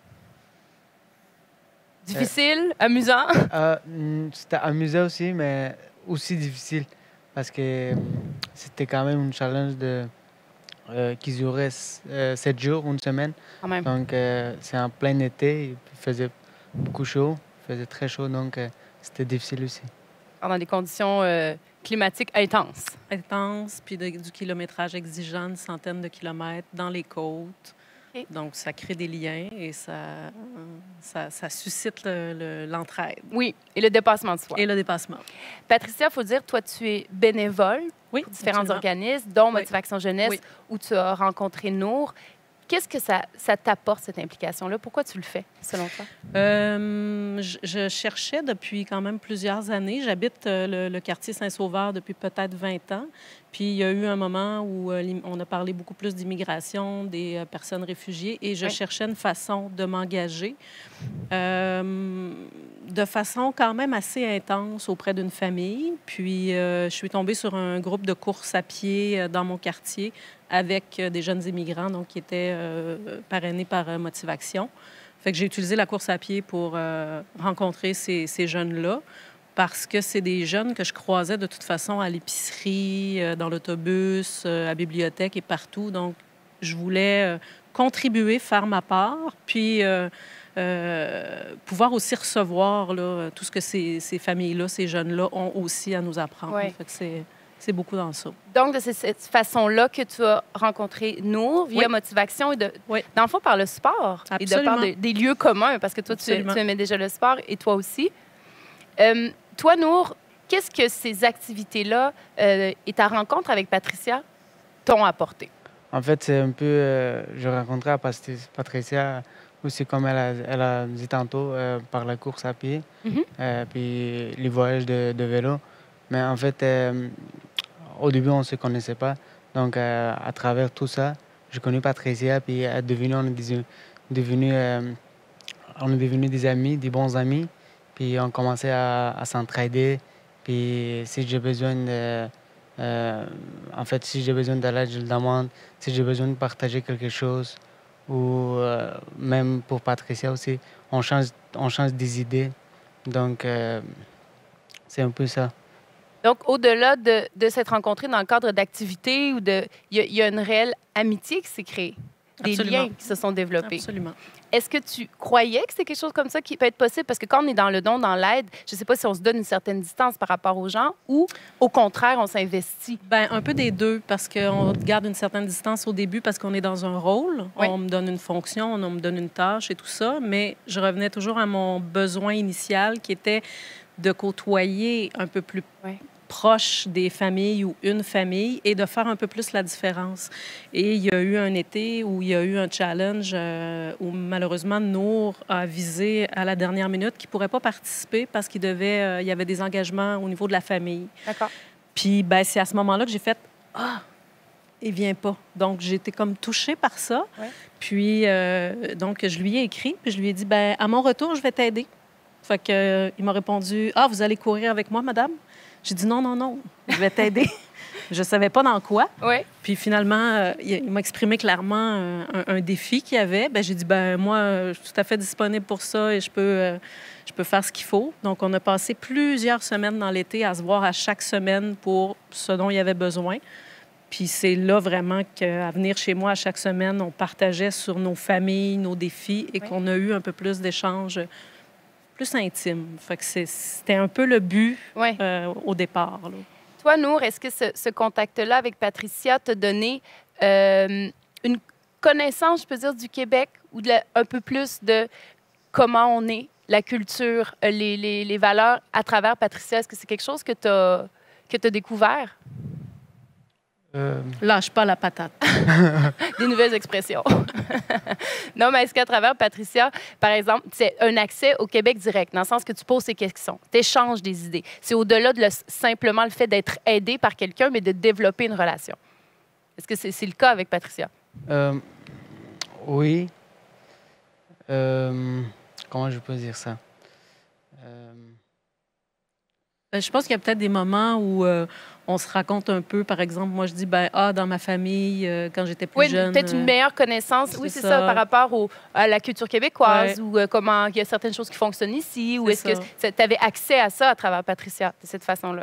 Difficile, euh, amusant? Euh, c'était amusant aussi, mais aussi difficile. Parce que c'était quand même un challenge de, euh, qui durait euh, sept jours, une semaine. Quand même. Donc, euh, c'est en plein été, il faisait beaucoup chaud, il faisait très chaud, donc euh, c'était difficile aussi. Dans des conditions euh, climatiques intenses. Intenses, puis de, du kilométrage exigeant, une centaine de kilomètres dans les côtes. Okay. Donc, ça crée des liens et ça, ça, ça suscite le, le, l'entraide. Oui, et le dépassement de soi. Et le dépassement. Patricia, il faut dire, toi, tu es bénévole oui, pour différents absolument. organismes, dont oui. Motivation Jeunesse, oui. où tu as rencontré Nour. Qu'est-ce que ça, ça t'apporte, cette implication-là? Pourquoi tu le fais, selon toi? Euh, je, je cherchais depuis quand même plusieurs années. J'habite euh, le, le quartier Saint-Sauveur depuis peut-être vingt ans. Puis il y a eu un moment où euh, on a parlé beaucoup plus d'immigration, des euh, personnes réfugiées, et je oui. cherchais une façon de m'engager euh, de façon quand même assez intense auprès d'une famille. Puis euh, je suis tombée sur un groupe de course à pied euh, dans mon quartier avec euh, des jeunes immigrants, donc qui étaient euh, parrainés par euh, Motivation. Fait que j'ai utilisé la course à pied pour euh, rencontrer ces, ces jeunes-là, parce que c'est des jeunes que je croisais de toute façon à l'épicerie, euh, dans l'autobus, euh, à la bibliothèque et partout. Donc, je voulais euh, contribuer, faire ma part, puis euh, euh, pouvoir aussi recevoir là, tout ce que ces, ces familles-là, ces jeunes-là ont aussi à nous apprendre. Ouais. Fait que c'est... C'est beaucoup dans ça. Donc, c'est cette façon-là que tu as rencontré Nour, via oui. Motivation, et de, oui. dans le fond, par le sport. Absolument. Et de par de, des lieux communs, parce que toi, tu, tu aimais déjà le sport, et toi aussi. Euh, toi, Nour, qu'est-ce que ces activités-là euh, et ta rencontre avec Patricia t'ont apporté? En fait, c'est un peu... Euh, je rencontrais à Patricia aussi, comme elle a, elle a dit tantôt, euh, par la course à pied, mm-hmm. euh, puis les voyages de, de vélo. Mais en fait, euh, au début, on ne se connaissait pas. Donc, euh, à travers tout ça, j'ai connu Patricia, puis elle est devenue, on est devenus euh, on est devenus des amis, des bons amis. Puis on commençait à, à s'entraider. Puis si j'ai besoin de... Euh, en fait, si j'ai besoin de l'aide, je le demande. Si j'ai besoin de partager quelque chose, ou euh, même pour Patricia aussi, on change, on change des idées. Donc, euh, c'est un peu ça. Donc, au-delà de, de s'être rencontrés dans le cadre d'activités, ou de, il y, y a une réelle amitié qui s'est créée, des Absolument. liens qui se sont développés. Absolument. Est-ce que tu croyais que c'était quelque chose comme ça qui peut être possible? Parce que quand on est dans le don, dans l'aide, je ne sais pas si on se donne une certaine distance par rapport aux gens, ou au contraire, on s'investit. Bien, un peu des deux, parce qu'on garde une certaine distance au début parce qu'on est dans un rôle. Oui. On me donne une fonction, on me donne une tâche et tout ça, mais je revenais toujours à mon besoin initial qui était de côtoyer un peu plus... Oui. proche des familles ou une famille et de faire un peu plus la différence. Et il y a eu un été où il y a eu un challenge euh, où malheureusement Nour a visé à la dernière minute qu'il ne pourrait pas participer parce qu'il devait, euh, il y avait des engagements au niveau de la famille. D'accord. Puis ben, c'est à ce moment-là que j'ai fait « Ah, il vient pas ». Donc j'ai été comme touchée par ça. Ouais. Puis euh, donc je lui ai écrit, puis je lui ai dit « ben à mon retour, je vais t'aider ». Fait que, euh, il m'a répondu « Ah, vous allez courir avec moi, madame ?» J'ai dit non, non, non, je vais t'aider. Je ne savais pas dans quoi. Ouais. Puis finalement, euh, il m'a exprimé clairement euh, un, un défi qu'il y avait. Ben, j'ai dit, ben moi, je suis tout à fait disponible pour ça et je peux, euh, je peux faire ce qu'il faut. Donc, on a passé plusieurs semaines dans l'été à se voir à chaque semaine pour ce dont il y avait besoin. Puis c'est là vraiment qu'à venir chez moi à chaque semaine, on partageait sur nos familles, nos défis et ouais. qu'on a eu un peu plus d'échanges plus intime. Fait que c'était un peu le but ouais. euh, au départ. Là. Toi, Nour, est-ce que ce, ce contact-là avec Patricia t'a donné euh, une connaissance, je peux dire, du Québec ou de la, un peu plus de comment on est, la culture, les, les, les valeurs à travers Patricia? Est-ce que c'est quelque chose que tu as que tu as découvert? Euh... Lâche pas la patate. Des nouvelles expressions. Non, mais est-ce qu'à travers Patricia, par exemple, c'est un accès au Québec direct, dans le sens que tu poses ces questions, tu échanges des idées. C'est au-delà de le, simplement le fait d'être aidé par quelqu'un, mais de développer une relation. Est-ce que c'est c'est le cas avec Patricia? Euh, oui. Euh, comment je peux dire ça? Euh... Je pense qu'il y a peut-être des moments où euh, on se raconte un peu. Par exemple, moi, je dis, ben ah, dans ma famille, euh, quand j'étais plus oui, jeune... Oui, peut-être une meilleure connaissance, oui, c'est ça. ça, par rapport au, à la culture québécoise, ouais. ou euh, comment il y a certaines choses qui fonctionnent ici, ou est-ce que tu avais accès à ça à travers Patricia, de cette façon-là?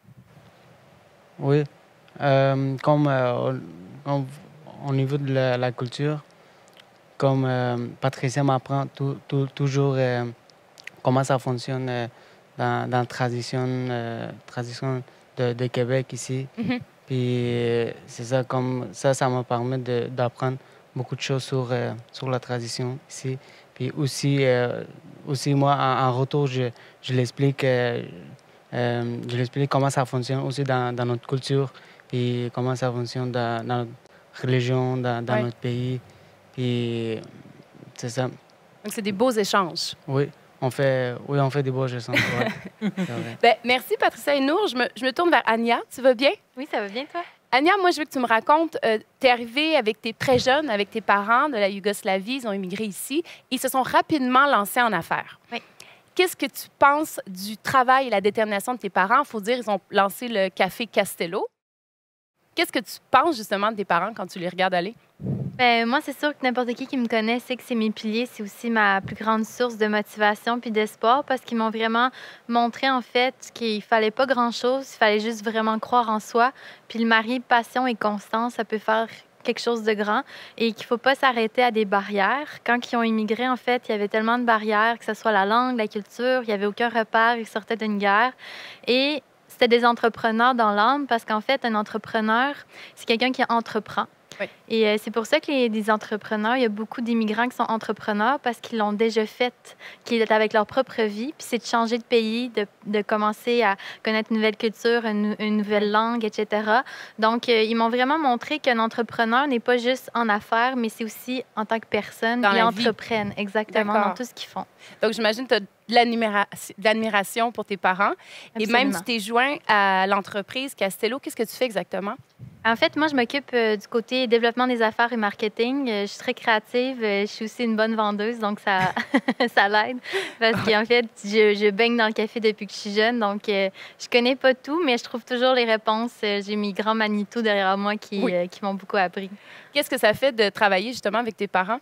Oui. Euh, comme euh, au, au niveau de la, la culture, comme euh, Patricia m'apprend tout, tout, toujours euh, comment ça fonctionne euh, dans, dans la tradition, euh, tradition de, de Québec ici. Mm-hmm. Puis c'est ça, comme ça, ça me permet d'apprendre beaucoup de choses sur, euh, sur la tradition ici. Puis aussi, euh, aussi moi, en, en retour, je, je l'explique euh, euh, je l'explique comment ça fonctionne aussi dans, dans notre culture, puis comment ça fonctionne dans, dans notre religion, dans, dans ouais. notre pays. Puis, c'est ça. Donc, c'est des beaux échanges. Oui, on fait, oui, on fait des beaux échanges. Ouais. Ben, merci, Patricia et Nour. Je me, je me tourne vers Ania. Tu vas bien? Oui, ça va bien, toi? Ania, moi, je veux que tu me racontes, euh, tu es arrivée avec tes très jeunes, avec tes parents de la Yougoslavie, ils ont immigré ici, ils se sont rapidement lancés en affaires. Oui. Qu'est-ce que tu penses du travail et la détermination de tes parents? Il faut dire, ils ont lancé le Café Castello. Qu'est-ce que tu penses justement de tes parents quand tu les regardes aller? Bien, moi, c'est sûr que n'importe qui qui me connaît sait que c'est mes piliers. C'est aussi ma plus grande source de motivation puis d'espoir parce qu'ils m'ont vraiment montré, en fait, qu'il fallait pas grand-chose. Il fallait juste vraiment croire en soi. Puis le mari, passion et constance, ça peut faire quelque chose de grand et qu'il faut pas s'arrêter à des barrières. Quand ils ont immigré, en fait, il y avait tellement de barrières, que ce soit la langue, la culture, il y avait aucun repère, ils sortaient d'une guerre. Et c'était des entrepreneurs dans l'âme parce qu'en fait, un entrepreneur, c'est quelqu'un qui entreprend. Oui. Et euh, c'est pour ça qu'il y a des entrepreneurs, il y a beaucoup d'immigrants qui sont entrepreneurs parce qu'ils l'ont déjà fait, qu'ils sont avec leur propre vie, puis c'est de changer de pays, de, de commencer à connaître une nouvelle culture, une, une nouvelle langue, et cetera. Donc, euh, ils m'ont vraiment montré qu'un entrepreneur n'est pas juste en affaires, mais c'est aussi en tant que personne, dans ils entreprennent exactement dans tout ce qu'ils font. Donc, j'imagine que tu as de l'admiration pour tes parents. Absolument. Et même, tu t'es joint à l'entreprise Castello. Qu'est-ce que tu fais exactement? En fait, moi, je m'occupe euh, du côté développement des affaires et marketing. Euh, je suis très créative. Euh, je suis aussi une bonne vendeuse, donc ça, ça l'aide. Parce qu'en fait, je, je baigne dans le café depuis que je suis jeune. Donc, euh, je connais pas tout, mais je trouve toujours les réponses. Euh, j'ai mes grands Manitou derrière moi qui, oui. euh, qui m'ont beaucoup appris. Qu'est-ce que ça fait de travailler justement avec tes parents?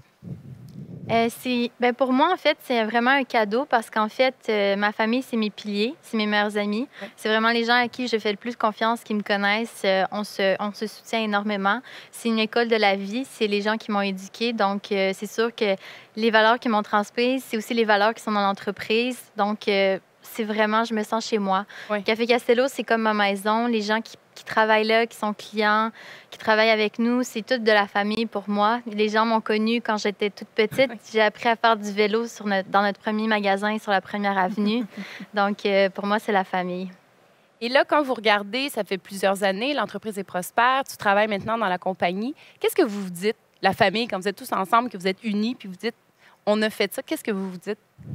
Euh, c'est, ben pour moi, en fait, c'est vraiment un cadeau parce qu'en fait, euh, ma famille, c'est mes piliers, c'est mes meilleurs amis. Ouais. C'est vraiment les gens à qui je fais le plus confiance, qui me connaissent. Euh, on, se, on se soutient énormément. C'est une école de la vie, c'est les gens qui m'ont éduquée. Donc, euh, c'est sûr que les valeurs qui m'ont transmises, c'est aussi les valeurs qui sont dans l'entreprise. Donc, euh, c'est vraiment, je me sens chez moi. Ouais. Café Castello, c'est comme ma maison. Les gens qui qui travaillent là, qui sont clients, qui travaillent avec nous, c'est tout de la famille pour moi. Les gens m'ont connue quand j'étais toute petite. J'ai appris à faire du vélo sur notre, dans notre premier magasin sur la première avenue. Donc, euh, pour moi, c'est la famille. Et là, quand vous regardez, ça fait plusieurs années, l'entreprise est prospère, tu travailles maintenant dans la compagnie. Qu'est-ce que vous vous dites, la famille, quand vous êtes tous ensemble, que vous êtes unis, puis vous dites, on a fait ça, qu'est-ce que vous vous dites?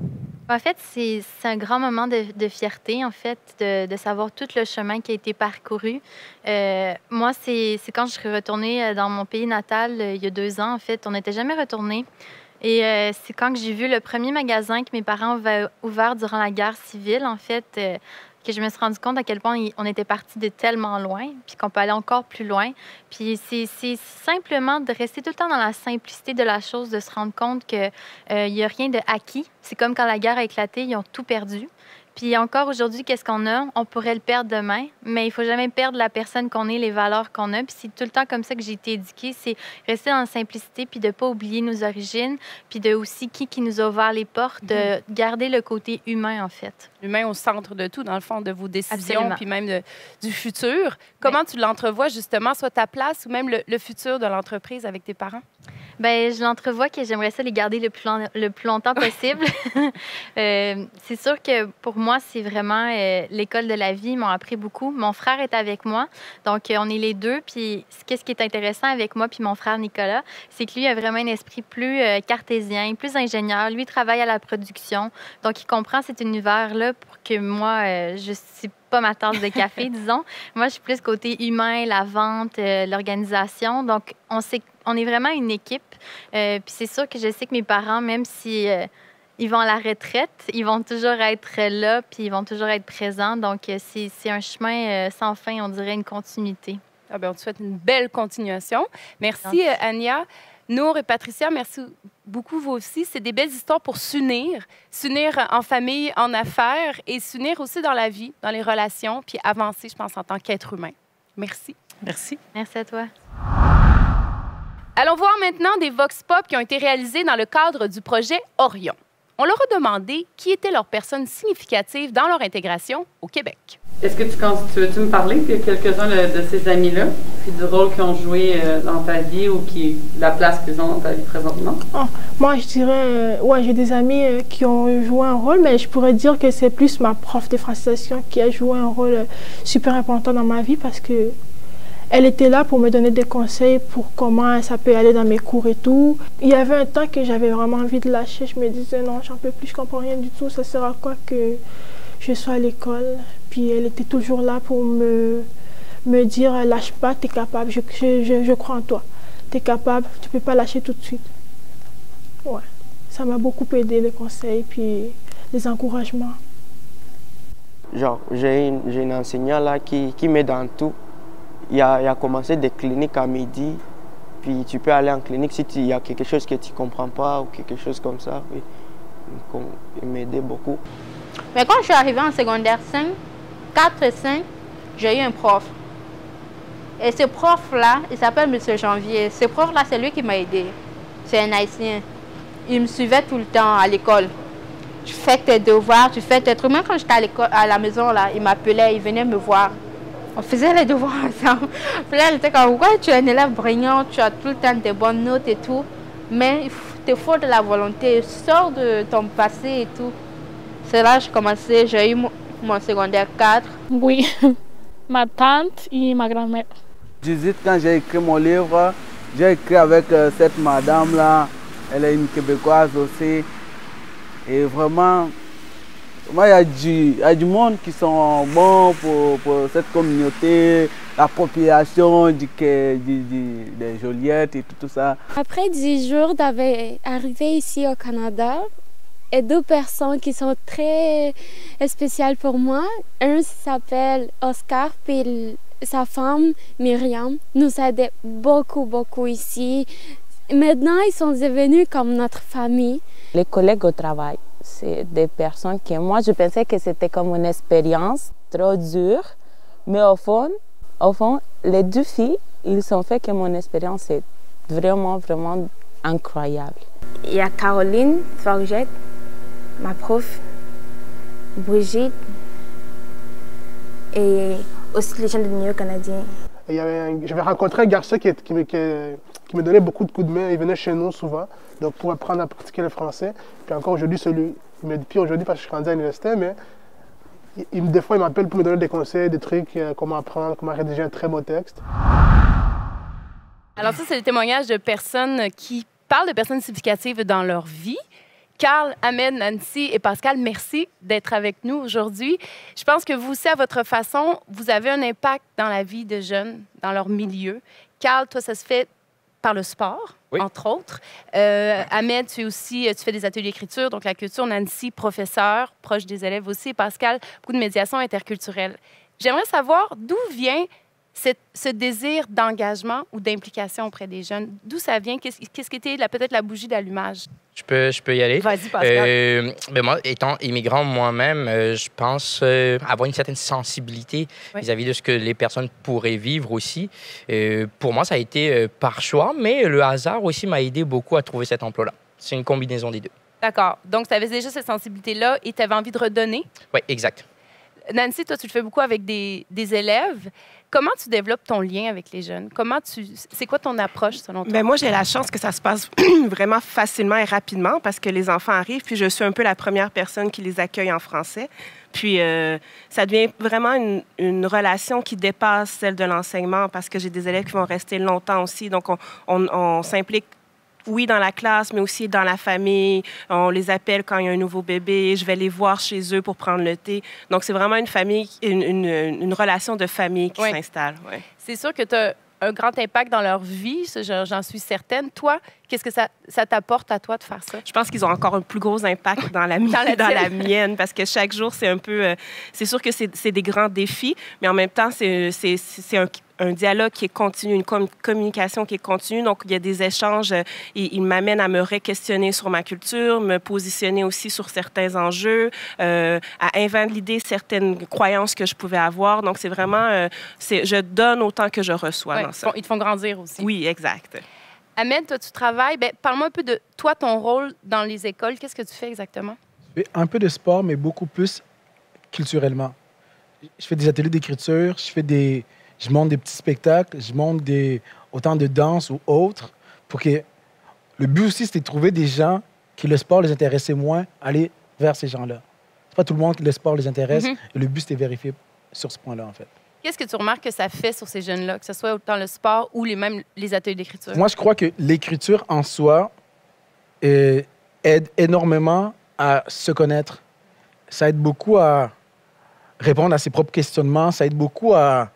En fait, c'est un grand moment de, de fierté, en fait, de, de savoir tout le chemin qui a été parcouru. Euh, moi, c'est quand je suis retournée dans mon pays natal euh, il y a deux ans, en fait. On n'était jamais retournés. Et euh, c'est quand j'ai vu le premier magasin que mes parents avaient ouvert durant la guerre civile, en fait, euh, que je me suis rendu compte à quel point on était parti de tellement loin, puis qu'on peut aller encore plus loin. Puis c'est simplement de rester tout le temps dans la simplicité de la chose, de se rendre compte qu'il n'y euh, a rien de acquis. C'est comme quand la guerre a éclaté, ils ont tout perdu. Puis encore aujourd'hui, qu'est-ce qu'on a? On pourrait le perdre demain, mais il faut jamais perdre la personne qu'on est, les valeurs qu'on a. Puis c'est tout le temps comme ça que j'ai été éduquée, c'est rester dans la simplicité, puis de pas oublier nos origines, puis de aussi qui qui nous a ouvert les portes, de garder le côté humain, en fait. L'humain au centre de tout, dans le fond, de vos décisions, Absolument. Puis même de, du futur. Comment oui. tu l'entrevois, justement, soit ta place ou même le, le futur de l'entreprise avec tes parents? Bien, je l'entrevois que j'aimerais ça les garder le plus, long, le plus longtemps possible. euh, c'est sûr que pour moi, c'est vraiment euh, l'école de la vie. Ils m'ont appris beaucoup. Mon frère est avec moi, donc euh, on est les deux. Puis, qu'est-ce qui est intéressant avec moi puis mon frère Nicolas, c'est que lui a vraiment un esprit plus euh, cartésien, plus ingénieur. Lui travaille à la production, donc il comprend cet univers-là pour que moi, euh, je suis pas ma tasse de café, disons. Moi, je suis plus côté humain, la vente, euh, l'organisation. Donc, on sait on est vraiment une équipe. Euh, puis c'est sûr que je sais que mes parents, même si euh, ils vont à la retraite, ils vont toujours être là, puis ils vont toujours être présents. Donc, euh, c'est un chemin euh, sans fin, on dirait une continuité. Ah bien, on te souhaite une belle continuation. Merci, euh, Ania. Nour et Patricia, merci beaucoup, vous aussi. C'est des belles histoires pour s'unir, s'unir en famille, en affaires et s'unir aussi dans la vie, dans les relations, puis avancer, je pense, en tant qu'être humain. Merci. Merci. Merci à toi. Allons voir maintenant des vox pop qui ont été réalisés dans le cadre du projet Orion. On leur a demandé qui étaient leurs personnes significatives dans leur intégration au Québec. Est-ce que tu, tu veux-tu me parler de quelques-uns de ces amis-là, puis du rôle qu'ils ont joué dans ta vie ou qui, la place qu'ils ont dans ta vie présentement? Oh, moi, je dirais, euh, ouais, j'ai des amis euh, qui ont joué un rôle, mais je pourrais dire que c'est plus ma prof de francisation qui a joué un rôle euh, super important dans ma vie parce que Elle était là pour me donner des conseils pour comment ça peut aller dans mes cours et tout. Il y avait un temps que j'avais vraiment envie de lâcher. Je me disais non, j'en peux plus, je comprends rien du tout. Ça sert à quoi que je sois à l'école? Puis elle était toujours là pour me, me dire lâche pas, t'es capable, je, je, je, je crois en toi. T'es capable, tu peux pas lâcher tout de suite. Ouais, ça m'a beaucoup aidé, les conseils puis les encouragements. Genre, j'ai une, j'ai une enseignante là qui, qui m'aide dans tout. Il a, il a commencé des cliniques à midi, puis tu peux aller en clinique si il y a quelque chose que tu ne comprends pas ou quelque chose comme ça. Puis, il m'aidait beaucoup. Mais quand je suis arrivée en secondaire cinq, quatre et cinq, j'ai eu un prof. Et ce prof-là, il s'appelle M Janvier. Ce prof-là, c'est lui qui m'a aidé. C'est un Haïtien. Il me suivait tout le temps à l'école. Tu fais tes devoirs, tu fais tes trucs. Même quand j'étais à l'école, à la maison, là, il m'appelait, il venait me voir. On faisait les devoirs ensemble. Puis là, elle était comme, ouais, tu es un élève brillant, tu as tout le temps des bonnes notes et tout. Mais il te faut de la volonté. Sors de ton passé et tout. C'est là que j'ai commencé, j'ai eu mon, mon secondaire quatre. Oui, ma tante et ma grand-mère. Judith, quand j'ai écrit mon livre, j'ai écrit avec euh, cette madame-là. Elle est une Québécoise aussi. Et vraiment, moi, il y a du, il y a du monde qui sont bons pour, pour cette communauté, l'appropriation du, du, du, des Joliette et tout, tout ça. Après dix jours d'arriver ici au Canada, et deux personnes qui sont très spéciales pour moi. Un s'appelle Oscar, puis sa femme Myriam nous aident beaucoup, beaucoup ici. Maintenant, ils sont devenus comme notre famille. Les collègues au travail, c'est des personnes que moi, je pensais que c'était comme une expérience trop dure. Mais au fond, au fond, les deux filles, ils ont fait que mon expérience est vraiment, vraiment incroyable. Il y a Caroline Forgette, ma prof, Brigitte et aussi les gens de l'Union canadienne. J'avais rencontré un garçon qui, qui, qui, qui me donnait beaucoup de coups de main. Il venait chez nous souvent donc pour apprendre à pratiquer le français. Puis encore aujourd'hui, celui, il me dit pire aujourd'hui parce que je suis rendu à l'université, mais il, des fois, il m'appelle pour me donner des conseils, des trucs, euh, comment apprendre, comment rédiger un très beau texte. Alors ça, c'est le témoignage de personnes qui parlent de personnes significatives dans leur vie. Carl, Ahmed, Nancy et Pascal, merci d'être avec nous aujourd'hui. Je pense que vous aussi, à votre façon, vous avez un impact dans la vie de jeunes, dans leur milieu. Carl, toi, ça se fait par le sport, oui, entre autres. Euh, Ahmed, tu, es aussi, tu fais des ateliers d'écriture, donc la culture. Nancy, professeur, proche des élèves aussi. Et Pascal, beaucoup de médiation interculturelle. J'aimerais savoir d'où vient cette, ce désir d'engagement ou d'implication auprès des jeunes. D'où ça vient? Qu'est-ce, qu'est-ce qui était peut-être la bougie d'allumage? Je peux, je peux y aller. Vas-y, Pascal. Euh, ben moi, étant immigrant moi-même, euh, je pense euh, avoir une certaine sensibilité oui. vis-à-vis de ce que les personnes pourraient vivre aussi. Euh, pour moi, ça a été euh, par choix, mais le hasard aussi m'a aidé beaucoup à trouver cet emploi-là. C'est une combinaison des deux. D'accord. Donc, tu avais déjà cette sensibilité-là et tu avais envie de redonner? Oui, exact. Nancy, toi, tu le fais beaucoup avec des, des élèves. Comment tu développes ton lien avec les jeunes? Comment tu... C'est quoi ton approche, selon toi? Bien, moi, j'ai la chance que ça se passe vraiment facilement et rapidement parce que les enfants arrivent, puis je suis un peu la première personne qui les accueille en français. Puis, euh, ça devient vraiment une, une relation qui dépasse celle de l'enseignement parce que j'ai des élèves qui vont rester longtemps aussi. Donc, on, on, on s'implique oui, dans la classe, mais aussi dans la famille. On les appelle quand il y a un nouveau bébé. Je vais les voir chez eux pour prendre le thé. Donc, c'est vraiment une famille, une, une, une relation de famille qui oui. s'installe. Oui. C'est sûr que tu as un grand impact dans leur vie, j'en suis certaine. Toi, qu'est-ce que ça, ça t'apporte à toi de faire ça? Je pense qu'ils ont encore un plus gros impact dans la, dans la, dans la mienne parce que chaque jour, c'est un peu... Euh, c'est sûr que c'est, c'est des grands défis, mais en même temps, c'est, c'est, c'est un... un dialogue qui est continu, une com- communication qui est continue. Donc, il y a des échanges. Euh, il, il m'amène à me re-questionner sur ma culture, me positionner aussi sur certains enjeux, euh, à invalider certaines croyances que je pouvais avoir. Donc, c'est vraiment... Euh, c'est, je donne autant que je reçois. Ouais, dans ça. Ils te font grandir aussi. Oui, exact. Ahmed, toi, tu travailles. Bien, parle-moi un peu de toi, ton rôle dans les écoles. Qu'est-ce que tu fais exactement? Un peu de sport, mais beaucoup plus culturellement. Je fais des ateliers d'écriture, je fais des... Je monte des petits spectacles, je monte des, autant de danse ou autres, pour que... Le but aussi, c'était de trouver des gens qui le sport les intéressait moins, aller vers ces gens-là. C'est pas tout le monde qui le sport les intéresse, mm-hmm. et le but, c'était de vérifier sur ce point-là, en fait. Qu'est-ce que tu remarques que ça fait sur ces jeunes-là, que ce soit autant le sport ou les, même les ateliers d'écriture? Moi, je crois que l'écriture en soi euh, aide énormément à se connaître. Ça aide beaucoup à répondre à ses propres questionnements. Ça aide beaucoup à,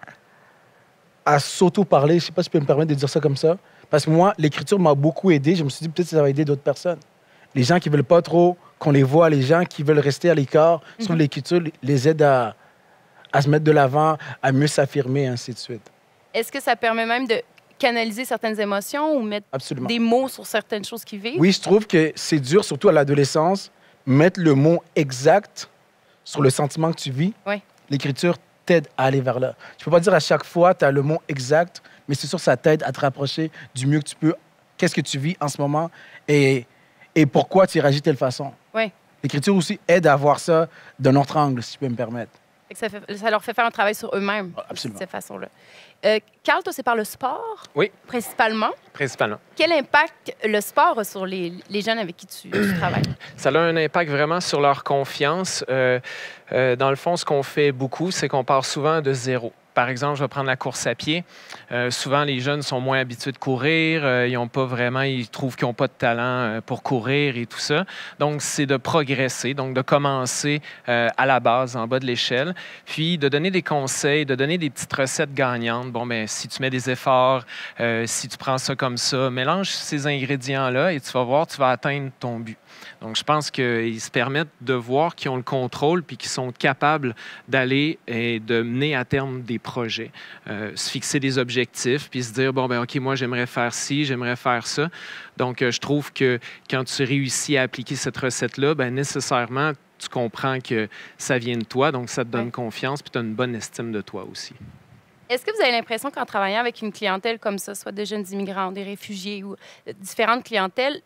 à s'auto-parler. Je ne sais pas si je peux me permettre de dire ça comme ça. Parce que moi, l'écriture m'a beaucoup aidé. Je me suis dit peut-être que ça va aider d'autres personnes. Les gens qui ne veulent pas trop qu'on les voit, les gens qui veulent rester à l'écart, mm-hmm. sur l'écriture les aide à, à se mettre de l'avant, à mieux s'affirmer, ainsi de suite. Est-ce que ça permet même de canaliser certaines émotions ou mettre Absolument. Des mots sur certaines choses qu'ils vivent? Oui, je trouve que c'est dur, surtout à l'adolescence, mettre le mot exact sur le sentiment que tu vis. Oui. L'écriture t'aide à aller vers là. Je ne peux pas dire à chaque fois tu as le mot exact, mais c'est sûr que ça t'aide à te rapprocher du mieux que tu peux. Qu'est-ce que tu vis en ce moment et, et pourquoi tu réagis de telle façon. Oui. L'écriture aussi aide à voir ça d'un autre angle, si je peux me permettre. Ça, fait, ça leur fait faire un travail sur eux-mêmes, Absolument. de cette façon-là. Euh, Carl, toi, c'est par le sport? Oui. Principalement? Principalement. Quel impact le sport a sur les, les jeunes avec qui tu, tu travailles? Ça a un impact vraiment sur leur confiance. Euh, euh, dans le fond, ce qu'on fait beaucoup, c'est qu'on part souvent de zéro. Par exemple, je vais prendre la course à pied. Euh, souvent, les jeunes sont moins habitués de courir. Euh, ils ont pas vraiment, ils trouvent qu'ils n'ont pas de talent euh, pour courir et tout ça. Donc, c'est de progresser, donc de commencer euh, à la base, en bas de l'échelle, puis de donner des conseils, de donner des petites recettes gagnantes. Bon, ben si tu mets des efforts, euh, si tu prends ça comme ça, mélange ces ingrédients-là et tu vas voir, tu vas atteindre ton but. Donc, je pense qu'ils se permettent de voir qu'ils ont le contrôle puis qu'ils sont capables d'aller et de mener à terme des projets, euh, se fixer des objectifs puis se dire, bon, ben OK, moi, j'aimerais faire ci, j'aimerais faire ça. Donc, euh, je trouve que quand tu réussis à appliquer cette recette-là, ben nécessairement, tu comprends que ça vient de toi, donc ça te donne ouais. confiance puis tu as une bonne estime de toi aussi. Est-ce que vous avez l'impression qu'en travaillant avec une clientèle comme ça, soit de jeunes immigrants, des réfugiés ou différentes clientèles,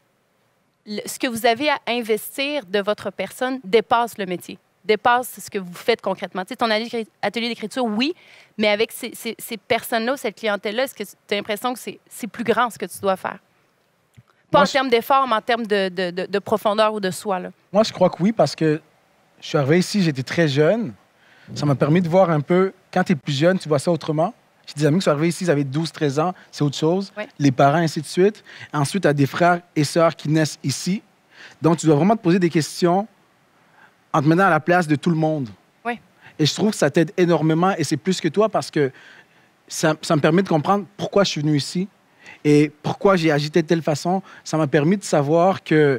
ce que vous avez à investir de votre personne dépasse le métier, dépasse ce que vous faites concrètement? Tu sais, ton atelier d'écriture, oui, mais avec ces, ces, ces personnes-là, cette clientèle-là, est-ce que tu as l'impression que c'est plus grand ce que tu dois faire? Pas Moi, en termes d'effort, mais en termes de, de, de, de profondeur ou de soi. Là. Moi, je crois que oui, parce que je suis arrivé ici, j'étais très jeune. Ça m'a permis de voir un peu, quand tu es plus jeune, tu vois ça autrement. J'ai des amis qui sont arrivés ici, ils avaient douze treize ans, c'est autre chose. Oui. Les parents, ainsi de suite. Ensuite, tu as des frères et sœurs qui naissent ici. Donc, tu dois vraiment te poser des questions en te mettant à la place de tout le monde. Oui. Et je trouve que ça t'aide énormément et c'est plus que toi parce que ça, ça me permet de comprendre pourquoi je suis venu ici et pourquoi j'ai agi de telle façon. Ça m'a permis de savoir que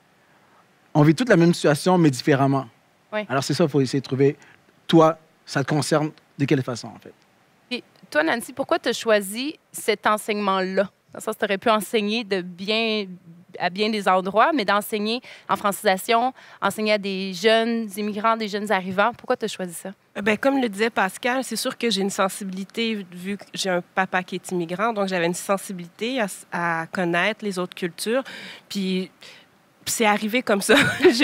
on vit toute la même situation, mais différemment. Oui. Alors, c'est ça, il faut essayer de trouver, toi, ça te concerne de quelle façon, en fait. Puis, toi, Nancy, pourquoi tu as choisi cet enseignement-là? Dans le sens, tu aurais pu enseigner de bien, à bien des endroits, mais d'enseigner en francisation, enseigner à des jeunes immigrants, des jeunes arrivants. Pourquoi tu as choisi ça? Bien, comme le disait Pascal, c'est sûr que j'ai une sensibilité, vu que j'ai un papa qui est immigrant, donc j'avais une sensibilité à, à connaître les autres cultures. Puis, c'est arrivé comme ça.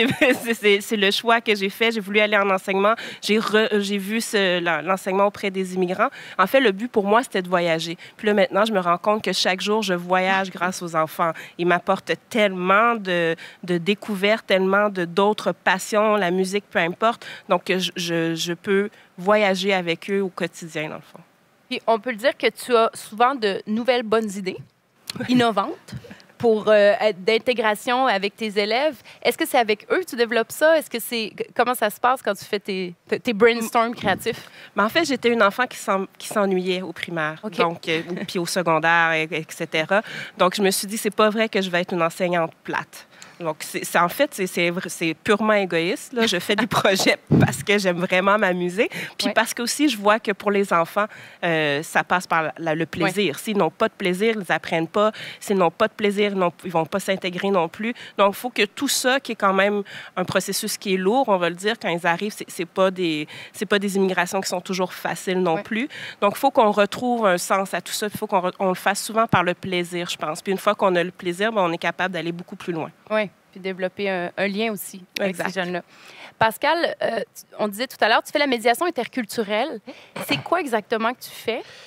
C'est le choix que j'ai fait. J'ai voulu aller en enseignement. J'ai vu ce, l'enseignement auprès des immigrants. En fait, le but pour moi, c'était de voyager. Puis là, maintenant, je me rends compte que chaque jour, je voyage grâce aux enfants. Ils m'apportent tellement de, de découvertes, tellement de d'autres passions, la musique, peu importe. Donc, je, je, je peux voyager avec eux au quotidien, dans le fond. Puis, on peut le dire que tu as souvent de nouvelles bonnes idées, innovantes. Pour euh, d'intégration avec tes élèves. Est-ce que c'est avec eux que tu développes ça? Est-ce que c'est comment ça se passe quand tu fais tes, tes brainstorms créatifs? Mais en fait, j'étais une enfant qui s'ennuyait au primaire, okay. donc euh, puis au secondaire, et cetera. Donc, je me suis dit, c'est pas vrai que je vais être une enseignante plate. Donc, c'est, en fait, c'est purement égoïste. Là. Je fais des projets parce que j'aime vraiment m'amuser. Puis ouais. parce que aussi, je vois que pour les enfants, euh, ça passe par la, le plaisir. Ouais. S'ils n'ont pas de plaisir, ils n'apprennent pas. S'ils n'ont pas de plaisir, ils ne vont pas s'intégrer non plus. Donc, il faut que tout ça, qui est quand même un processus qui est lourd, on va le dire, quand ils arrivent, ce n'est pas, pas des immigrations qui sont toujours faciles non ouais. plus. Donc, il faut qu'on retrouve un sens à tout ça. Il faut qu'on on le fasse souvent par le plaisir, je pense. Puis une fois qu'on a le plaisir, bien, on est capable d'aller beaucoup plus loin. Oui. Puis développer un, un lien aussi avec exact. Ces jeunes-là. Pascal, euh, on disait tout à l'heure, tu fais la médiation interculturelle. C'est quoi exactement que tu fais?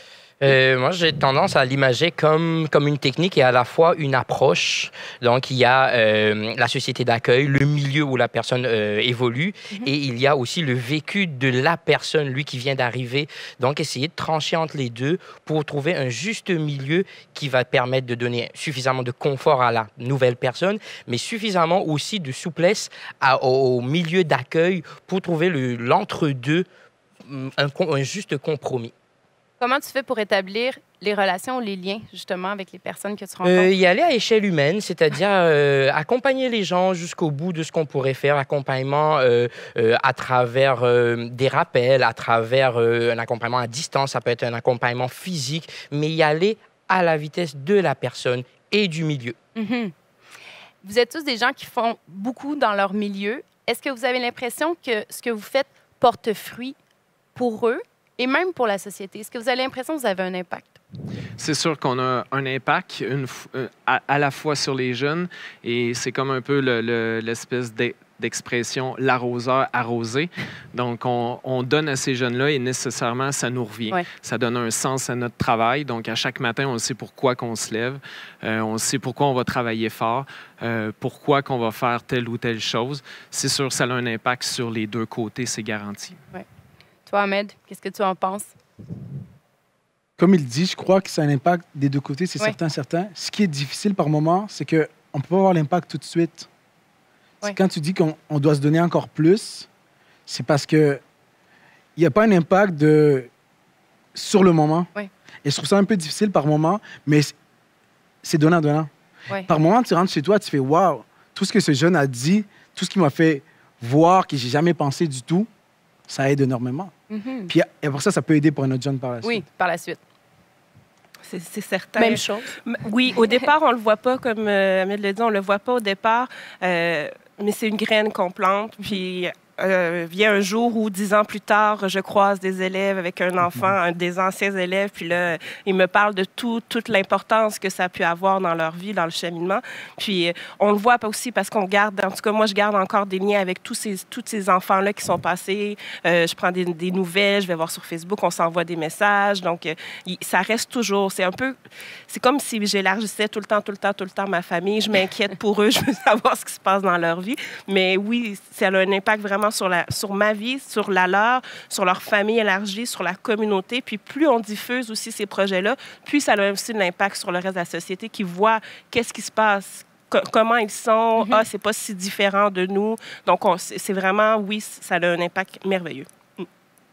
Euh, moi, j'ai tendance à l'imager comme, comme une technique et à la fois une approche. Donc, il y a euh, la société d'accueil, le milieu où la personne euh, évolue, mm-hmm. et il y a aussi le vécu de la personne, lui, qui vient d'arriver. Donc, essayer de trancher entre les deux pour trouver un juste milieu qui va permettre de donner suffisamment de confort à la nouvelle personne, mais suffisamment aussi de souplesse à, au, au milieu d'accueil pour trouver le, l'entre-deux, un, un juste compromis. Comment tu fais pour établir les relations ou les liens, justement, avec les personnes que tu rencontres? Euh, y aller à échelle humaine, c'est-à-dire euh, accompagner les gens jusqu'au bout de ce qu'on pourrait faire, accompagnement euh, euh, à travers euh, des rappels, à travers euh, un accompagnement à distance, ça peut être un accompagnement physique, mais y aller à la vitesse de la personne et du milieu. Mm-hmm. Vous êtes tous des gens qui font beaucoup dans leur milieu. Est-ce que vous avez l'impression que ce que vous faites porte fruit pour eux et même pour la société? Est-ce que vous avez l'impression que vous avez un impact? C'est sûr qu'on a un impact une, à, à la fois sur les jeunes et c'est comme un peu le, le, l'espèce de, d'expression « l'arroseur arrosé ». Donc, on, on donne à ces jeunes-là et nécessairement, ça nous revient. Ouais. Ça donne un sens à notre travail. Donc, à chaque matin, on sait pourquoi qu'on se lève, euh, on sait pourquoi on va travailler fort, euh, pourquoi qu'on va faire telle ou telle chose. C'est sûr, ça a un impact sur les deux côtés, c'est garanti. Ouais. Toi, Ahmed, qu'est-ce que tu en penses? Comme il dit, je crois que ça a un impact des deux côtés, c'est oui. certain, certain. Ce qui est difficile par moment, c'est qu'on ne peut pas avoir l'impact tout de suite. Oui. Quand tu dis qu'on on doit se donner encore plus, c'est parce qu'il n'y a pas un impact de... sur le moment. Oui. Et je trouve ça un peu difficile par moment, mais c'est donnant-donnant. Oui. Par moment, tu rentres chez toi, tu fais « Wow, tout ce que ce jeune a dit, tout ce qui m'a fait voir que je n'ai jamais pensé du tout, ça aide énormément. Mm-hmm. Puis et pour ça, ça peut aider pour un autre jeune par la suite. Oui, par la suite. C'est, c'est certain. Même chose. Oui, au départ, on ne le voit pas, comme euh, Ahmed le dit, on ne le voit pas au départ, euh, mais c'est une graine qu'on plante. Puis euh, vient un jour où, dix ans plus tard, je croise des élèves avec un enfant, un des anciens élèves, puis là, ils me parlent de tout, toute l'importance que ça a pu avoir dans leur vie, dans le cheminement. Puis on le voit pas aussi parce qu'on garde, en tout cas, moi, je garde encore des liens avec tous ces, tous ces enfants-là qui sont passés. Euh, je prends des, des nouvelles, je vais voir sur Facebook, on s'envoie des messages. Donc, euh, ça reste toujours. C'est un peu... C'est comme si j'élargissais tout le temps, tout le temps, tout le temps ma famille. Je m'inquiète pour eux, je veux savoir ce qui se passe dans leur vie. Mais oui, ça a un impact vraiment sur, la, sur ma vie, sur la leur, sur leur famille élargie, sur la communauté. Puis plus on diffuse aussi ces projets-là, plus ça a aussi de l'impact sur le reste de la société qui voit qu'est-ce qui se passe, co- comment ils sont. Mm-hmm. Ah, c'est pas si différent de nous. Donc, on, c'est vraiment, oui, ça a un impact merveilleux. Mm.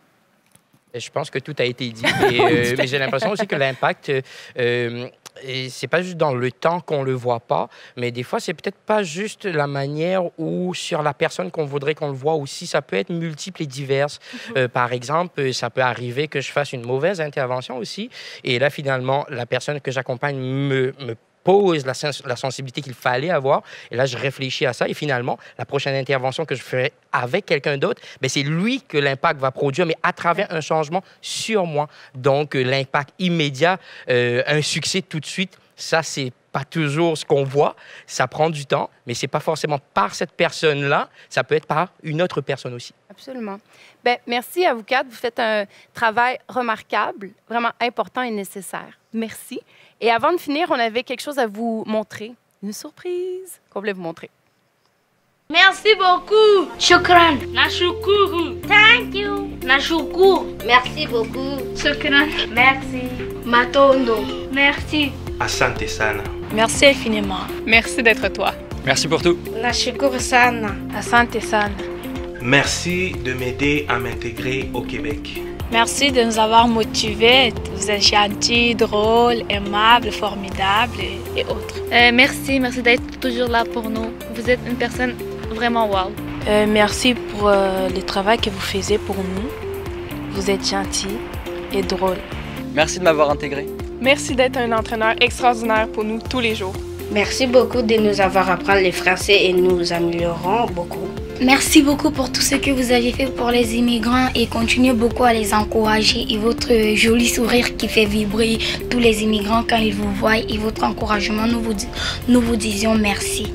Je pense que tout a été dit. Et, euh, mais j'ai l'impression aussi que l'impact... Euh, Et c'est pas juste dans le temps qu'on le voit pas, mais des fois, c'est peut-être pas juste la manière ou sur la personne qu'on voudrait qu'on le voit aussi. Ça peut être multiple et diverse. Mm-hmm. Euh, par exemple, ça peut arriver que je fasse une mauvaise intervention aussi. Et là, finalement, la personne que j'accompagne me, me pose la, sens- la sensibilité qu'il fallait avoir. Et là, je réfléchis à ça. Et finalement, la prochaine intervention que je ferai avec quelqu'un d'autre, ben, c'est lui que l'impact va produire, mais à travers un changement sur moi. Donc, euh, l'impact immédiat, euh, un succès tout de suite, ça, c'est pas toujours ce qu'on voit. Ça prend du temps, mais c'est pas forcément par cette personne-là. Ça peut être par une autre personne aussi. Absolument. Bien, merci à vous quatre. Vous faites un travail remarquable, vraiment important et nécessaire. Merci. Et avant de finir, on avait quelque chose à vous montrer. Une surprise qu'on voulait vous montrer. Merci beaucoup. Shukran. Nashukuru. Thank you. Nashukuru. Merci beaucoup. Shukran. Merci. Matondo. Merci. Asante sana. Merci infiniment. Merci d'être toi. Merci pour tout. Nashukuru sana. Asante sana. Merci de m'aider à m'intégrer au Québec. Merci de nous avoir motivés. Vous êtes gentils, drôles, aimables, formidables et, et autres. Euh, merci, merci d'être toujours là pour nous. Vous êtes une personne vraiment wow. Euh, merci pour euh, le travail que vous faisiez pour nous. Vous êtes gentils et drôles. Merci de m'avoir intégré. Merci d'être un entraîneur extraordinaire pour nous tous les jours. Merci beaucoup de nous avoir appris le français et nous améliorons beaucoup. Merci beaucoup pour tout ce que vous avez fait pour les immigrants et continuez beaucoup à les encourager et votre joli sourire qui fait vibrer tous les immigrants quand ils vous voient et votre encouragement, nous vous, nous vous disions merci.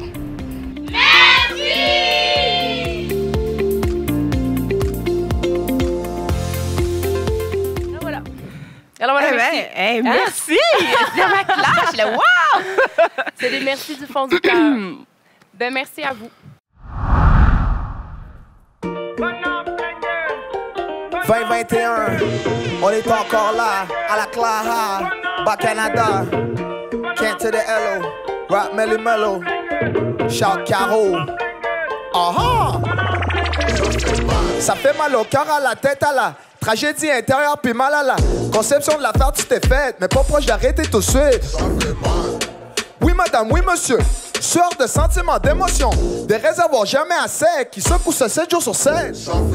Alors, voilà, Eh merci. ben, hey, merci! C'est ma classe, là, wow! C'est des merci du fond du cœur. Ben, merci à vous. vingt vingt et un, on est encore là, à la Claha, bas Canada, Kent to the Hello, Rap Melly Mellow, Shout Caro, aha! Ça fait mal au cœur, à la tête, à la tragédie intérieure, puis mal à la conception de l'affaire, tu t'es faite, mais pas proche d'arrêter tout de suite. Oui madame, oui monsieur, sueur de sentiments, d'émotions, des réservoirs jamais à sec, qui secouent ce sept jours sur sept.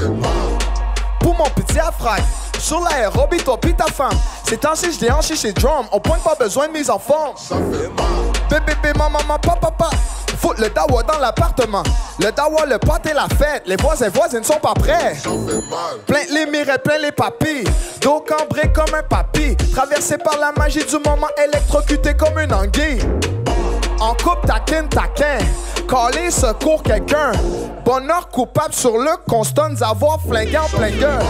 Pour mon petit affrac, sur l'aérobie, toi pis ta femme. Ces temps-ci, je déhanché chez Drum, au point que pas besoin de mise en forme. Bébé, bébé, maman, maman, papa, papa. Fout le dawa dans l'appartement. Le dawa, le pote et la fête. Les voisins, voisines sont pas prêts. Plein les mirettes, plein les papilles. Dos cambré comme un papy. Traversé par la magie du moment, électrocuté comme une anguille. En coupe, taquine, taquin. Caler, secours quelqu'un. Bonheur coupable sur le constat d'avoir flingué en plein gueule.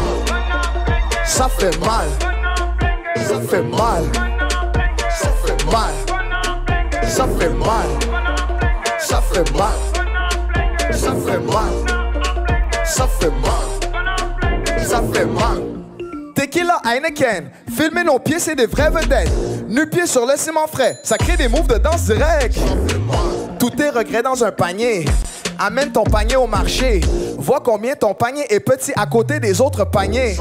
Ça fait mal. Ça fait mal. Ça fait mal. Ça fait mal. Ça fait mal. Ça fait mal. Ça fait mal. Ça fait mal. Tequila Heineken, filmer nos pieds, c'est des vraies vedettes. Nu-pieds sur le ciment frais, ça crée des moves de danse direct. Tous tes regrets dans un panier. Amène ton panier au marché. Vois combien ton panier est petit à côté des autres paniers.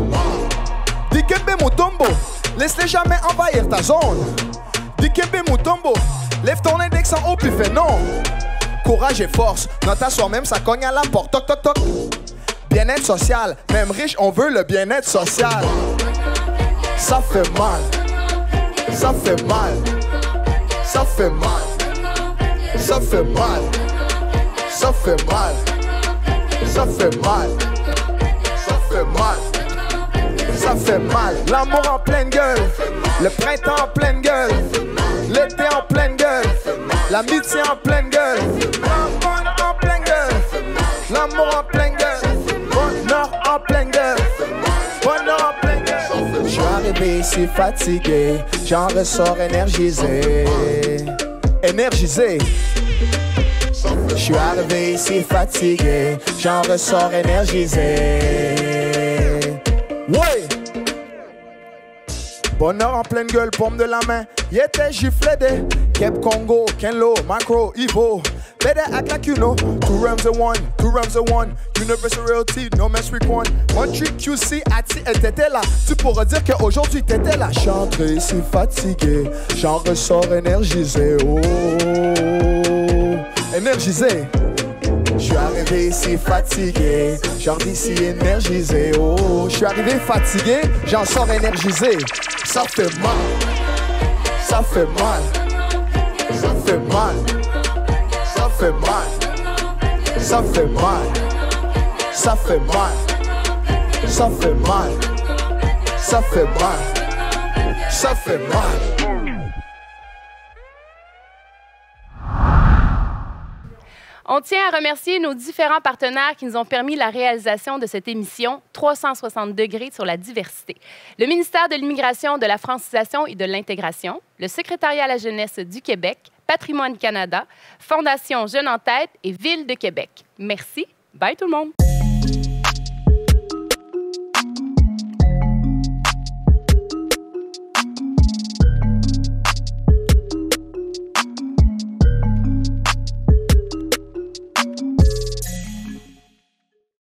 Dikembe Mutombo, laisse-les jamais envahir ta zone. Dikembe Mutombo, lève ton index en haut puis fais non. Courage et force, note à soi-même, ça cogne à la porte. Toc toc toc. Bien-être social, même riche, on veut le bien-être social. Ça fait mal. Ça fait mal. Ça fait mal. Ça fait mal. Ça fait mal. Ça fait mal. Ça fait mal. Ça fait mal. L'amour en pleine gueule. Le printemps en pleine gueule. L'été en pleine gueule. L'amitié en pleine gueule. L'amour en pleine gueule. L'amour en pleine gueule. Bonheur en pleine gueule. Bonheur en pleine gueule. Je suis arrivé ici fatigué. J'en ressors énergisé. Énergisé. Je suis arrivé ici fatigué, j'en ressors énergisé. Ouais! Bonheur en pleine gueule, paume de la main. Y'était giflé des Kep Congo, Kenlo, Macro, Evo. Better act like you know. Two realms of one, two realms of one. Universal realty, no mess with one. One trick Q C, Ati, elle t'était là. Tu pourras dire qu'aujourd'hui t'étais là. J'suis entré ici fatigué, j'en ressors énergisé. Oh, énergisé. Je suis arrivé ici fatigué, genre d'ici énergisé. Oh, je suis arrivé fatigué, j'en sors énergisé. Ça fait mal, ça fait mal, ça fait mal, ça fait mal, ça fait mal, ça fait mal, ça fait mal, ça fait mal, ça fait mal. On tient à remercier nos différents partenaires qui nous ont permis la réalisation de cette émission trois cent soixante degrés sur la diversité. Le ministère de l'Immigration, de la Francisation et de l'Intégration, le Secrétariat à la jeunesse du Québec, Patrimoine Canada, Fondation Jeunes en tête et Ville de Québec. Merci. Bye tout le monde.